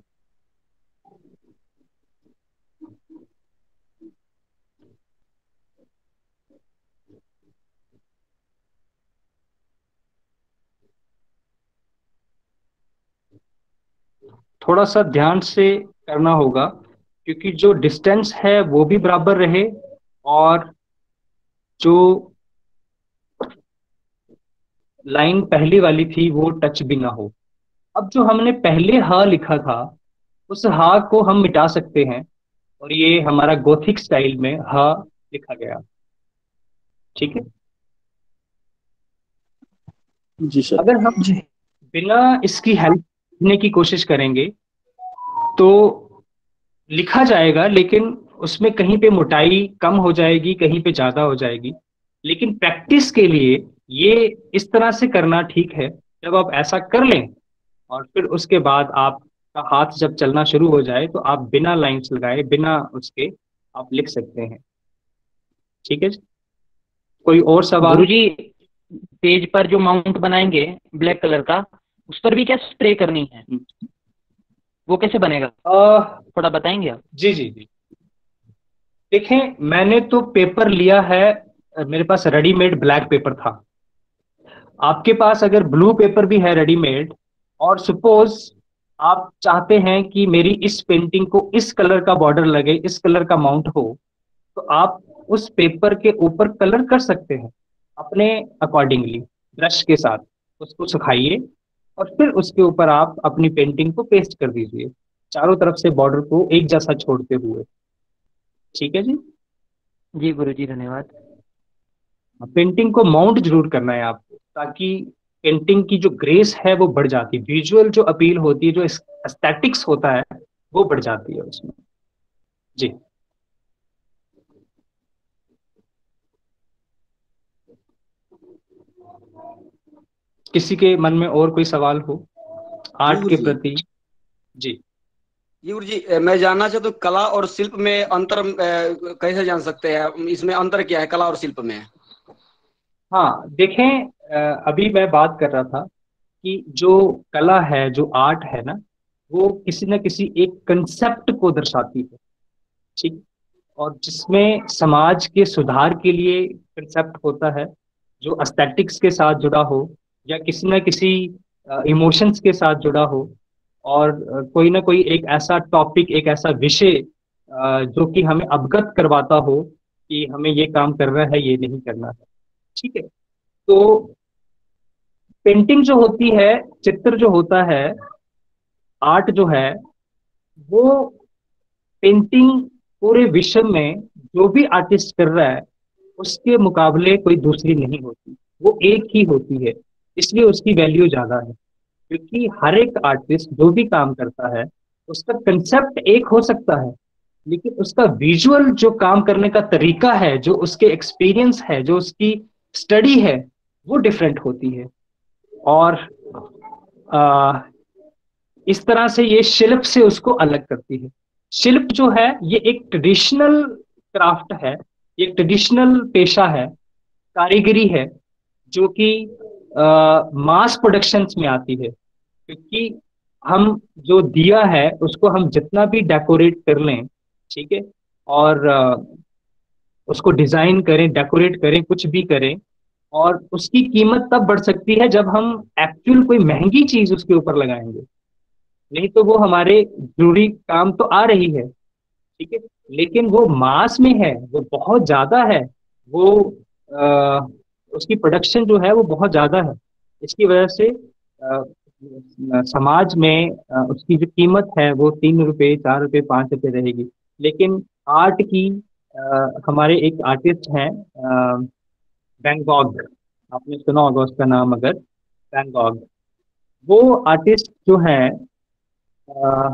थोड़ा सा ध्यान से करना होगा, क्योंकि जो डिस्टेंस है वो भी बराबर रहे, और जो लाइन पहली वाली थी वो टच भी ना हो। अब जो हमने पहले हा लिखा था, उस हा को हम मिटा सकते हैं, और ये हमारा गोथिक स्टाइल में हा लिखा गया। ठीक है, जी सर। अगर हम जी। बिना इसकी हेल्प लेने की कोशिश करेंगे तो लिखा जाएगा, लेकिन उसमें कहीं पे मोटाई कम हो जाएगी, कहीं पे ज्यादा हो जाएगी, लेकिन प्रैक्टिस के लिए ये इस तरह से करना ठीक है। जब आप ऐसा कर लें और फिर उसके बाद आपका हाथ जब चलना शुरू हो जाए तो आप बिना लाइंस लगाए, बिना उसके आप लिख सकते हैं। ठीक है जी? कोई और सवाल? गुरुजी, पेज पर जो माउंट बनाएंगे ब्लैक कलर का, उस पर भी क्या स्प्रे करनी है? वो कैसे बनेगा, आ, थोड़ा बताएंगे आप? जी जी जी देखें, मैंने तो पेपर लिया है, मेरे पास रेडीमेड ब्लैक पेपर था। आपके पास अगर ब्लू पेपर भी है रेडीमेड, और सपोज आप चाहते हैं कि मेरी इस पेंटिंग को इस कलर का बॉर्डर लगे, इस कलर का माउंट हो, तो आप उस पेपर के ऊपर कलर कर सकते हैं अपने अकॉर्डिंगली, ब्रश के साथ उसको सुखाइए और फिर उसके ऊपर आप अपनी पेंटिंग को पेस्ट कर दीजिए, चारों तरफ से बॉर्डर को एक जैसा छोड़ते हुए। ठीक है जी? जी गुरुजी, धन्यवाद। पेंटिंग को माउंट जरूर करना है आपको, ताकि पेंटिंग की जो ग्रेस है वो बढ़ जाती है, विजुअल जो अपील होती है, जो एस्थेटिक्स होता है, वो बढ़ जाती है उसमें। जी। किसी के मन में और कोई सवाल हो आर्ट के गुरुजी। प्रति? जी जी गुरुजी, अ, मैं जानना चाहता हूँ कला और शिल्प में अंतर अ, कैसे जान सकते हैं, इसमें अंतर क्या है कला और शिल्प में? हाँ, देखें, अ, अभी मैं बात कर रहा था कि जो कला है, जो आर्ट है ना, वो किसी न किसी एक कंसेप्ट को दर्शाती है। ठीक। और जिसमें समाज के सुधार के लिए कंसेप्ट होता है, जो एस्थेटिक्स के साथ जुड़ा हो या किसी न किसी इमोशंस के साथ जुड़ा हो, और अ, कोई ना कोई एक ऐसा टॉपिक, एक ऐसा विषय अ, जो कि हमें अवगत करवाता हो कि हमें ये काम करना है, ये नहीं करना है। ठीक है? तो पेंटिंग जो होती है, चित्र जो होता है, आर्ट जो है, वो पेंटिंग पूरे विश्व में जो भी आर्टिस्ट कर रहा है उसके मुकाबले कोई दूसरी नहीं होती, वो एक ही होती है। इसलिए उसकी वैल्यू ज्यादा है, क्योंकि हर एक आर्टिस्ट जो भी काम करता है उसका कंसेप्ट एक हो सकता है, लेकिन उसका विजुअल जो काम करने का तरीका है, जो उसके एक्सपीरियंस है, जो उसकी स्टडी है, वो डिफरेंट होती है। और आ, इस तरह से ये शिल्प से उसको अलग करती है। शिल्प जो है ये एक ट्रेडिशनल क्राफ्ट है, ये एक ट्रेडिशनल पेशा है, कारीगरी है, जो कि मास प्रोडक्शंस में आती है। क्योंकि हम जो दिया है उसको हम जितना भी डेकोरेट कर लें, ठीक है, और अ, उसको डिजाइन करें, डेकोरेट करें, कुछ भी करें, और उसकी कीमत तब बढ़ सकती है जब हम एक्चुअल कोई महंगी चीज उसके ऊपर लगाएंगे। नहीं तो वो हमारे जरूरी काम तो आ रही है, ठीक है, लेकिन वो मास में है, वो बहुत ज्यादा है, वो आ, उसकी प्रोडक्शन जो है वो बहुत ज्यादा है। इसकी वजह से आ, समाज में आ, उसकी जो कीमत है वो तीन रुपए, चार रुपए, पांच रुपए रहेगी। लेकिन आर्ट की आ, हमारे एक आर्टिस्ट हैं, वैन गॉग, आपने सुना होगा उसका नाम अगर, वैन गॉग। वो आर्टिस्ट जो है, आ,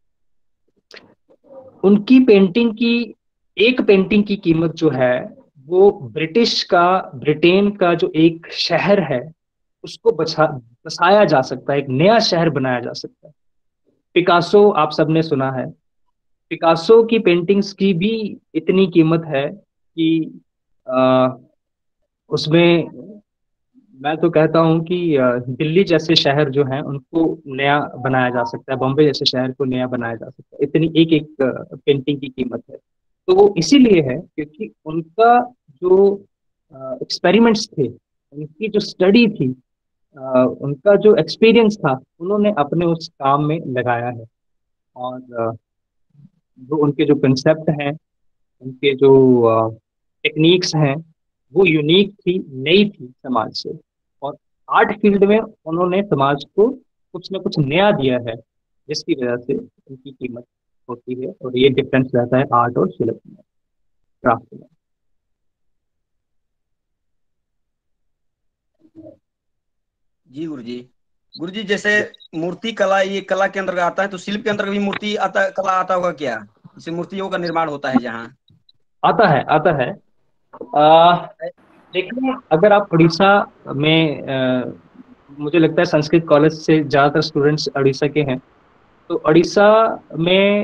उनकी पेंटिंग की, एक पेंटिंग की कीमत जो है वो ब्रिटिश का, ब्रिटेन का जो एक शहर है उसको बचा बसाया जा सकता है, एक नया शहर बनाया जा सकता है। पिकासो आप सबने सुना है, पिकासो की पेंटिंग्स की भी इतनी कीमत है कि आ, उसमें मैं तो कहता हूँ कि अ, दिल्ली जैसे शहर जो हैं उनको नया बनाया जा सकता है, बॉम्बे जैसे शहर को नया बनाया जा सकता है, इतनी एक एक पेंटिंग की कीमत है। तो वो इसीलिए है क्योंकि उनका जो एक्सपेरिमेंट्स थे, उनकी जो स्टडी थी, अ, उनका जो एक्सपीरियंस था, उन्होंने अपने उस काम में लगाया है। और अ, जो उनके जो कंसेप्ट हैं, उनके जो टेक्निक्स हैं, वो यूनिक थी, नई थी समाज से। और आर्ट फील्ड में उन्होंने समाज को कुछ ना कुछ नया दिया है, जिसकी वजह से उनकी कीमत होती है। और ये डिफरेंस रहता है आर्ट और शिल्प में, क्राफ्ट में। जी गुरुजी। गुरुजी, जैसे मूर्ति कला, ये कला के अंदर आता है, तो शिल्प के अंदर भी मूर्ति आता, कला आता होगा क्या? जैसे मूर्तियों का निर्माण होता है जहाँ? आता है आता है आ, देखिए, अगर आप उड़ीसा में आ, मुझे लगता है संस्कृत कॉलेज से ज़्यादातर स्टूडेंट्स उड़ीसा के हैं, तो उड़ीसा में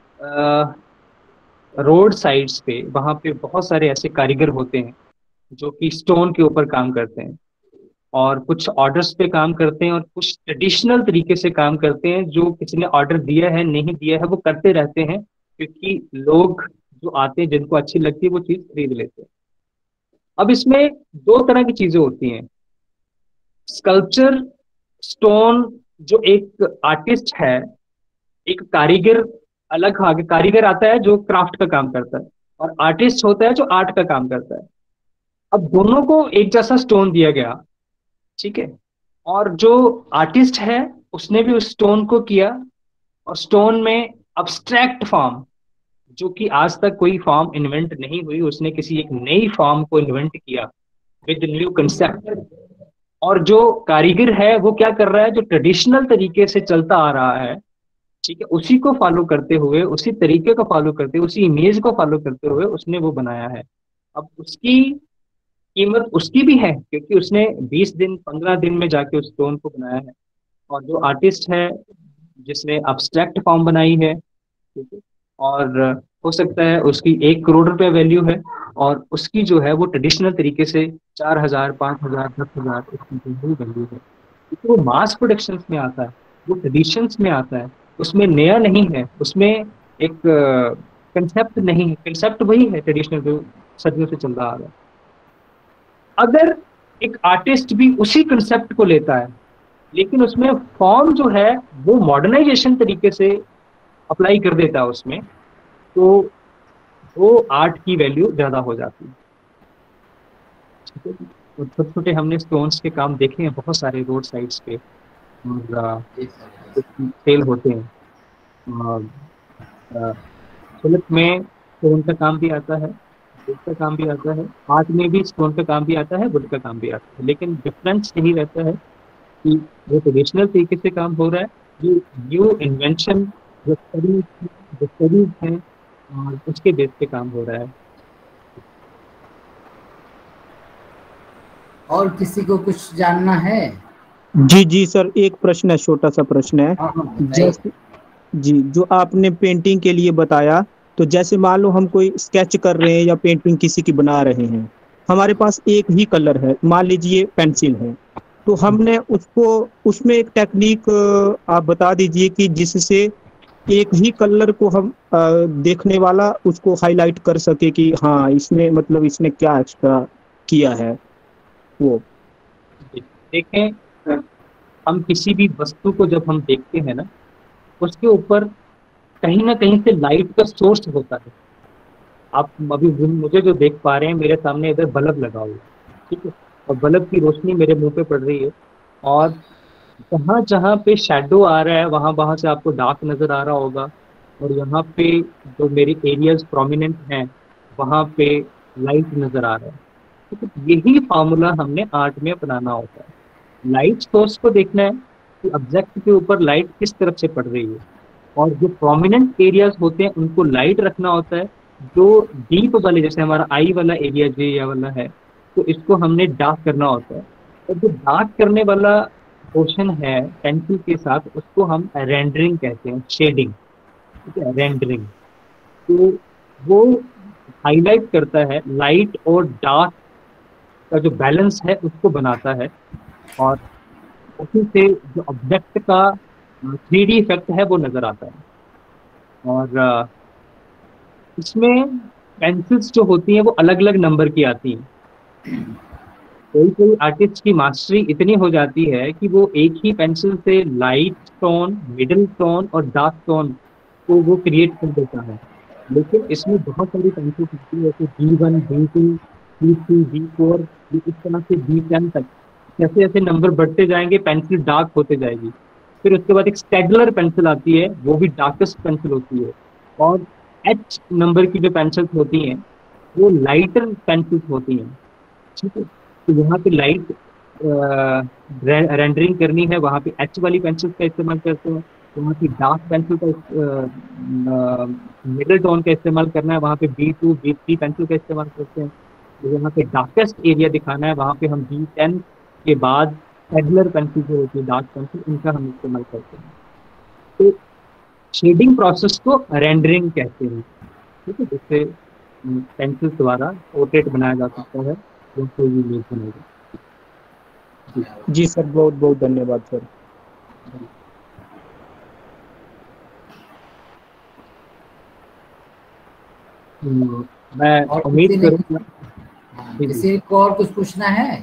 रोड साइड्स पे वहाँ पे बहुत सारे ऐसे कारीगर होते हैं जो कि स्टोन के ऊपर काम करते हैं, और कुछ ऑर्डर्स पे काम करते हैं और कुछ ट्रेडिशनल तरीके से काम करते हैं। जो किसी ने ऑर्डर दिया है नहीं दिया है वो करते रहते हैं, क्योंकि लोग जो आते हैं जिनको अच्छी लगती है वो चीज़ खरीद लेते हैं। अब इसमें दो तरह की चीजें होती हैं। स्कल्पचर स्टोन, जो एक आर्टिस्ट है, एक कारीगर अलग आगे कारीगर आता है जो क्राफ्ट का काम करता है, और आर्टिस्ट होता है जो आर्ट का काम करता है। अब दोनों को एक जैसा स्टोन दिया गया, ठीक है, और जो आर्टिस्ट है उसने भी उस स्टोन को किया, और स्टोन में अब्स्ट्रैक्ट फॉर्म, जो कि आज तक कोई फॉर्म इन्वेंट नहीं हुई, उसने किसी एक नई फॉर्म को इन्वेंट किया विद न्यू कंसेप्ट। और जो कारीगर है वो क्या कर रहा है, जो ट्रेडिशनल तरीके से चलता आ रहा है, ठीक है, उसी को फॉलो करते हुए, उसी तरीके को फॉलो करते हुए, उसी इमेज को फॉलो करते हुए उसने वो बनाया है। अब उसकी कीमत उसकी भी है, क्योंकि उसने बीस दिन पंद्रह दिन में जाके उस स्टोन को बनाया है। और जो आर्टिस्ट है जिसने अब्स्ट्रैक्ट फॉर्म बनाई है, ठीक है, और हो सकता है उसकी एक करोड़ रुपए वैल्यू है, और उसकी जो है वो ट्रेडिशनल तरीके से चार हजार पाँच हजार दस हजार उसकी वैल्यू है। तो वो मास प्रोडक्शन में आता है, वो ट्रेडिशंस में आता है, उसमें नया नहीं है, उसमें एक कंसेप्ट नहीं है, कंसेप्ट वही है ट्रेडिशनल जो सदियों से चल रहा आ रहा है। अगर एक आर्टिस्ट भी उसी कंसेप्ट को लेता है, लेकिन उसमें फॉर्म जो है वो मॉडर्नाइजेशन तरीके से अप्लाई कर देता है उसमें, तो वो आर्ट की वैल्यू ज्यादा हो जाती है। ठीक है, और छोटे छोटे हमने स्टोन्स के काम देखे हैं बहुत सारे रोड साइड्स पे, और सेल होते हैं। सुलत में स्टोन का काम भी आता है, वुड का काम भी आता है, आर्ट में भी स्टोन का काम भी आता है, वुड का काम भी आता है, लेकिन डिफरेंस यही रहता है कि वो ट्रेडिशनल तरीके से काम हो रहा है, जो न्यू इन्वेंशन जो स्टडीज जो स्टडीज हैं और उसके बेस पे काम हो रहा है। और किसी को कुछ जानना है? जी जी सर, एक प्रश्न है, छोटा सा प्रश्न है। हाँ, हाँ, बताइए। जैसे जी, जो आपने पेंटिंग के लिए बताया, तो जैसे मान लो हम कोई स्केच कर रहे हैं या पेंटिंग किसी की बना रहे हैं, हमारे पास एक ही कलर है, मान लीजिए पेंसिल है, तो हमने उसको उसमें एक टेक्निक आप बता दीजिए कि जिससे एक ही कलर को हम अ, देखने वाला उसको हाईलाइट कर सके कि हाँ इसने मतलब इसने क्या एक्स्ट्रा किया है वो। देखें, हम किसी भी वस्तु को जब हम देखते हैं ना, उसके ऊपर कहीं ना कहीं से लाइट का सोर्स होता है। आप अभी मुझे जो देख पा रहे हैं, मेरे सामने इधर बल्ब लगा हुआ है, ठीक है, और बल्ब की रोशनी मेरे मुंह पे पड़ रही है, और जहाँ जहाँ पे शैडो आ रहा है वहाँ वहाँ से आपको डार्क नज़र आ रहा होगा, और यहाँ पे जो मेरी एरियाज प्रोमिनेंट हैं वहाँ पे लाइट नज़र आ रहा है। तो यही फार्मूला हमने आर्ट में अपनाना होता है। लाइट सोर्स को देखना है कि ऑब्जेक्ट के ऊपर लाइट किस तरफ से पड़ रही है, और जो प्रोमिनेंट एरियाज होते हैं उनको लाइट रखना होता है। जो डीप वाले, जैसे हमारा आई वाला एरिया जो ये वाला है, तो इसको हमने डार्क करना होता है। और जो डार्क करने वाला पोर्शन है पेंसिल के साथ, उसको हम रेंडरिंग कहते हैं, शेडिंग, ठीक है, रेंडरिंग। तो वो हाईलाइट करता है, लाइट और डार्क का जो बैलेंस है उसको बनाता है, और उसी से जो ऑब्जेक्ट का थ्री डी इफेक्ट है वो नज़र आता है। और इसमें पेंसिल्स जो होती हैं वो अलग अलग नंबर की आती हैं। कोई कोई आर्टिस्ट की मास्टरी इतनी हो जाती है कि वो एक ही पेंसिल से लाइट टोन, मिडिल टोन और डार्क टोन को वो क्रिएट कर देता है। लेकिन इसमें बहुत सारी पेंसिल्स होती है, जैसे B one, B two, B three, B four, इस तरह से बी टेन तक। जैसे जैसे नंबर बढ़ते जाएंगे पेंसिल डार्क होते जाएगी। फिर उसके बाद एक स्टेडलर पेंसिल आती है, वो भी डार्केस्ट पेंसिल होती है। और एच नंबर की जो पेंसिल्स होती हैं वो लाइटर पेंसिल्स होती हैं, ठीक है। तो यहाँ पे लाइट रेंडरिंग करनी है, वहाँ पे एच वाली पेंसिल्स का इस्तेमाल करते हैं। तो वहाँ की डार्क पेंसिल का मिडिल टोन का इस्तेमाल करना है, वहाँ पे B two B three pencil का इस्तेमाल करते हैं। तो वहाँ पे डार्केस्ट एरिया दिखाना है, वहाँ पे हम बी टेन के बाद पेडलर पेंसिल जो होती है डार्क पेंसिल, उनका हम इस्तेमाल करते हैं। तो शेडिंग प्रोसेस को रेंडरिंग कहते हैं, ठीक है, जिससे पेंसिल द्वारा पोर्ट्रेट बनाया जा सकता है जो कोई भी इमेज बनेगा। जी सर, बहुत बहुत धन्यवाद सर। हम्म, मैं और उम्मीद किसी ने करूँगा। हाँ, जी, जी। किसी को और कुछ पूछना है?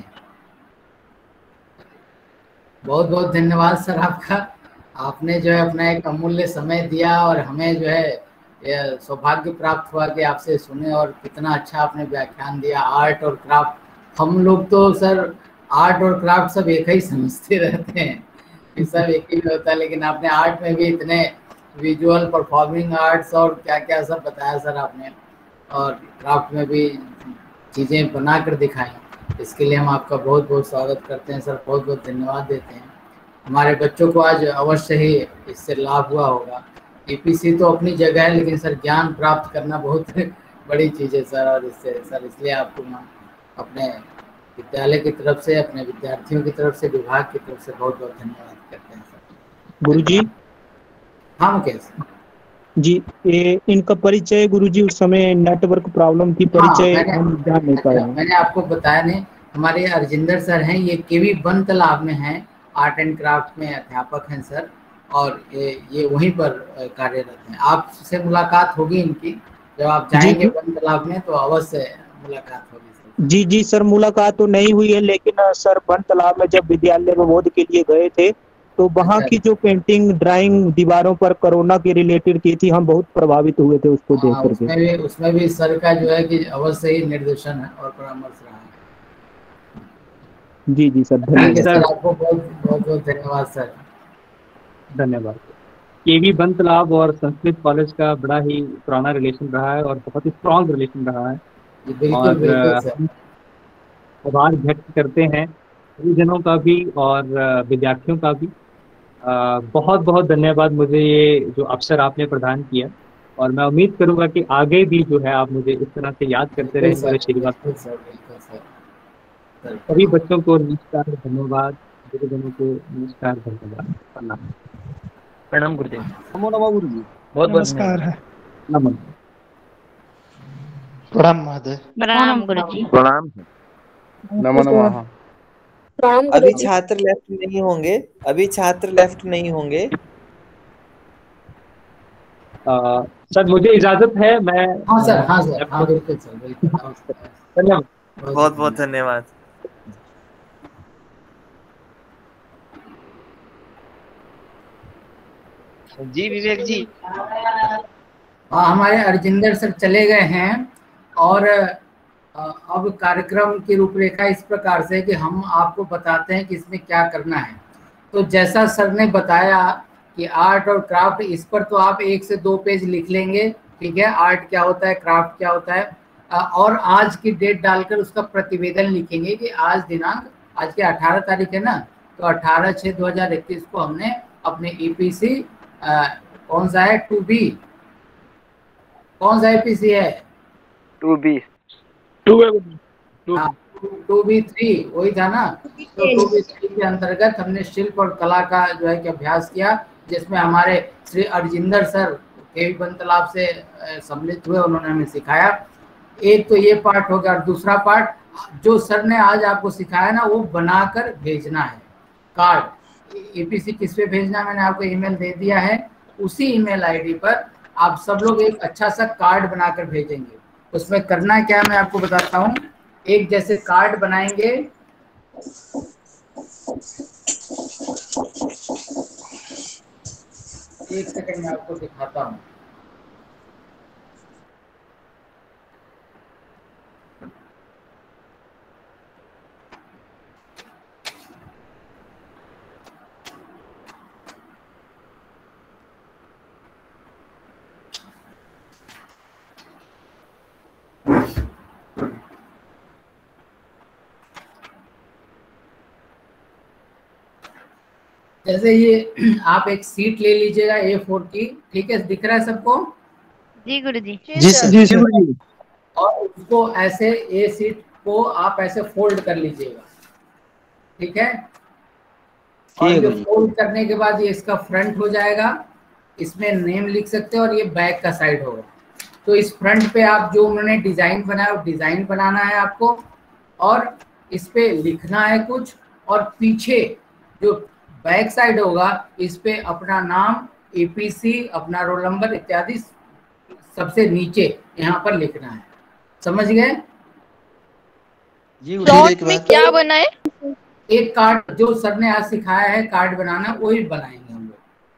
बहुत बहुत धन्यवाद सर आपका। आपने जो है अपना एक अमूल्य समय दिया और हमें जो है ये सौभाग्य प्राप्त हुआ कि आपसे सुने, और कितना अच्छा आपने व्याख्यान दिया। आर्ट और क्राफ्ट, हम लोग तो सर आर्ट और क्राफ्ट सब एक ही समझते रहते हैं कि सब एक ही होता है, लेकिन आपने आर्ट में भी इतने विजुअल परफॉर्मिंग आर्ट्स और क्या क्या सब बताया सर आपने, और क्राफ्ट में भी चीज़ें बना कर दिखाई। इसके लिए हम आपका बहुत बहुत स्वागत करते हैं सर, बहुत बहुत धन्यवाद देते हैं। हमारे बच्चों को आज अवश्य ही इससे लाभ हुआ होगा। ईपीसी तो अपनी जगह है, लेकिन सर ज्ञान प्राप्त करना बहुत बड़ी चीज़ है सर, और इससे सर इसलिए आपको मैं अपने विद्यालय की तरफ से, अपने विद्यार्थियों की तरफ से, विभाग की तरफ से बहुत बहुत धन्यवाद करते हैं सर। गुरुजी। हाँ मुकेश जी, ये इनका परिचय गुरुजी उस समय नेटवर्क प्रॉब्लम की हाँ, परिचय मैंने हम जान नहीं पाए अच्छा, हैं। मैंने आपको बताया नहीं, हमारे अर्जिंदर सर हैं, ये केवी वन तालाब में हैं, आर्ट एंड क्राफ्ट में अध्यापक हैं सर, और ये ये वहीं पर कार्यरत हैं। आपसे मुलाकात होगी इनकी, जब आप जी जाएंगे जी वन तालाब में तो अवश्य मुलाकात होगी सर। जी जी सर, मुलाकात तो नहीं हुई है, लेकिन अ, सर वन तालाब में जब विद्यालय में बोध के लिए गए थे तो वहाँ अच्छा, की जो पेंटिंग ड्राइंग दीवारों पर कोरोना के रिलेटेड की थी, हम बहुत प्रभावित हुए थे उसको देख हाँ, करके। उसमें भी उसमें भी सर का जो है कि अवश्य ही निर्देशन है और परामर्श रहा है। जी जी सर, ठीक है धन्यवाद। सर, आपको बहुत बहुत बहुत धन्यवाद सर। धन्यवाद। केवी बन तालाब और संस्कृत कॉलेज का बड़ा ही पुराना रिलेशन रहा है और बहुत ही स्ट्रॉन्ग रिलेशन रहा है, जी, बिल्कुल और बिल्कुल अ, सर। हम आभार व्यक्त करते हैं परिजनों का भी और अ, विद्यार्थियों का भी। बहुत बहुत धन्यवाद, मुझे ये जो अवसर आपने प्रदान किया, और मैं उम्मीद करूंगा कि आगे भी जो है आप मुझे इस तरह से याद करते बिल्कुल रहेंगे और सर, आशीर्वाद। बिल्कुल सर, बिल्कुल सर। सर सभी प्रणाम। बच्चों को नमस्कार, धन्यवाद। गुरुजनों को नमस्कार, धन्यवाद, प्रणाम। प्रणाम गुरुदेव। नमो नमः गुरु जी। बहुत बहुत नमस्कार धन्यवाद। है। नमन। प्रणाम महोदय। प्रणाम गुरुजी। प्रणाम। नमो नमः। प्रणाम अभी गुरुजी। छात्र लेफ्ट नहीं होंगे, अभी छात्र लेफ्ट नहीं होंगे। अ, सर मुझे इजाजत है, मैं हाँ सर, हाँ सर, हाँ अ, बिल्कुल सर, बिल्कुल। नमस्कार। धन्यवाद। बहुत बहुत धन्यवाद। जी विवेक जी। हाँ, हमारे अर्जिंदर सर चले गए हैं, और अ, अब कार्यक्रम की रूपरेखा इस प्रकार से कि हम आपको बताते हैं कि इसमें क्या करना है। तो जैसा सर ने बताया कि आर्ट और क्राफ्ट, इस पर तो आप एक से दो पेज लिख लेंगे, ठीक है, आर्ट क्या होता है, क्राफ्ट क्या होता है, अ, और आज की डेट डालकर उसका प्रतिवेदन लिखेंगे कि आज दिनांक, आज के अठारह तारीख है ना, तो अठारह छः दो हजार इक्कीस को हमने अपने ईपीसी कौन सा है, टू बी, कौन सा ईपीसी है, टू बी हाँ टू बी थ्री वही था ना। तो टू बी थ्री के अंतर्गत हमने शिल्प और कला का जो है कि अभ्यास किया, जिसमें हमारे श्री अर्जिंदर सर केवी बन तालाब से अ, सम्मिलित हुए, उन्होंने हमें सिखाया। एक तो ये पार्ट हो गया, और दूसरा पार्ट जो सर ने आज आपको सिखाया ना, वो बनाकर भेजना है कार्ड। ईपीसी किस पे भेजना है, मैंने आपको ईमेल दे दिया है, उसी ईमेल आईडी पर आप सब लोग एक अच्छा सा कार्ड बनाकर भेजेंगे। उसमें करना क्या है मैं आपको बताता हूँ। एक जैसे कार्ड बनाएंगे, एक सेकंड में आपको दिखाता हूँ। जैसे ये आप एक सीट ले लीजिएगा ए फोर की, ठीक है, दिख रहा है सबको? जी गुरुजी। जी सर जी सर। और उसको ऐसे ए सीट को आप ऐसे फोल्ड कर लीजिएगा, ठीक है। और ये फोल्ड करने के बाद ये इसका फ्रंट हो जाएगा, इसमें नेम लिख सकते हैं और ये बैक का साइड होगा। तो इस फ्रंट पे आप जो उन्होंने डिजाइन बनाया वो डिजाइन बनाना है आपको, और इस पे लिखना है कुछ, और पीछे जो बैक साइड होगा इस पे अपना नाम, एपीसी, अपना रोल नंबर इत्यादि सबसे नीचे यहाँ पर लिखना है। समझ गए? शॉर्ट में क्या बनाए? एक कार्ड जो सर ने आज सिखाया है कार्ड बनाना, वही बनाएंगे हम लोग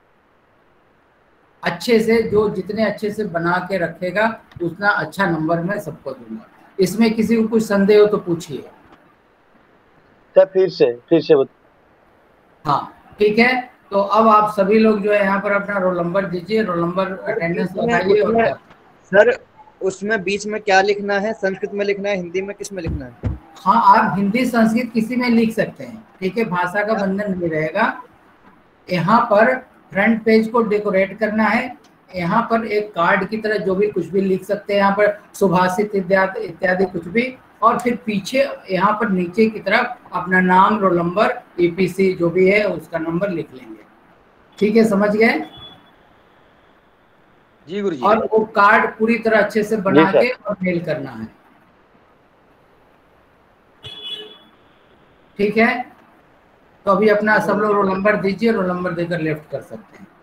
अच्छे से। जो जितने अच्छे से बना के रखेगा उतना अच्छा नंबर मैं सबको दूंगा। इसमें किसी को कुछ संदेह हो तो पूछिए। सर फिर से फिर से बता। हाँ ठीक है, तो अब आप सभी लोग जो है यहाँ पर अपना रोल नंबर दीजिए, रोल नंबर अटेंडेंस बताइए। और सर उसमें बीच में क्या लिखना है? संस्कृत में लिखना है, हिंदी में, किस में लिखना है? हाँ, आप हिंदी संस्कृत किसी में लिख सकते हैं, ठीक है, भाषा का बंधन नहीं रहेगा। यहाँ पर फ्रंट पेज को डेकोरेट करना है, यहाँ पर एक कार्ड की तरह जो भी कुछ भी लिख सकते हैं, यहाँ पर सुभाषित इत्यादि इत्यादि कुछ भी, और फिर पीछे यहाँ पर नीचे की तरफ अपना नाम, रोल नंबर, ईपीसी जो भी है उसका नंबर लिख लेंगे। ठीक है, समझ गए? जी गुरुजी। और वो कार्ड पूरी तरह अच्छे से बना के और मेल करना है। ठीक है, तो अभी अपना सब लोग रोल नंबर दीजिए, रोल नंबर देकर लेफ्ट कर सकते हैं।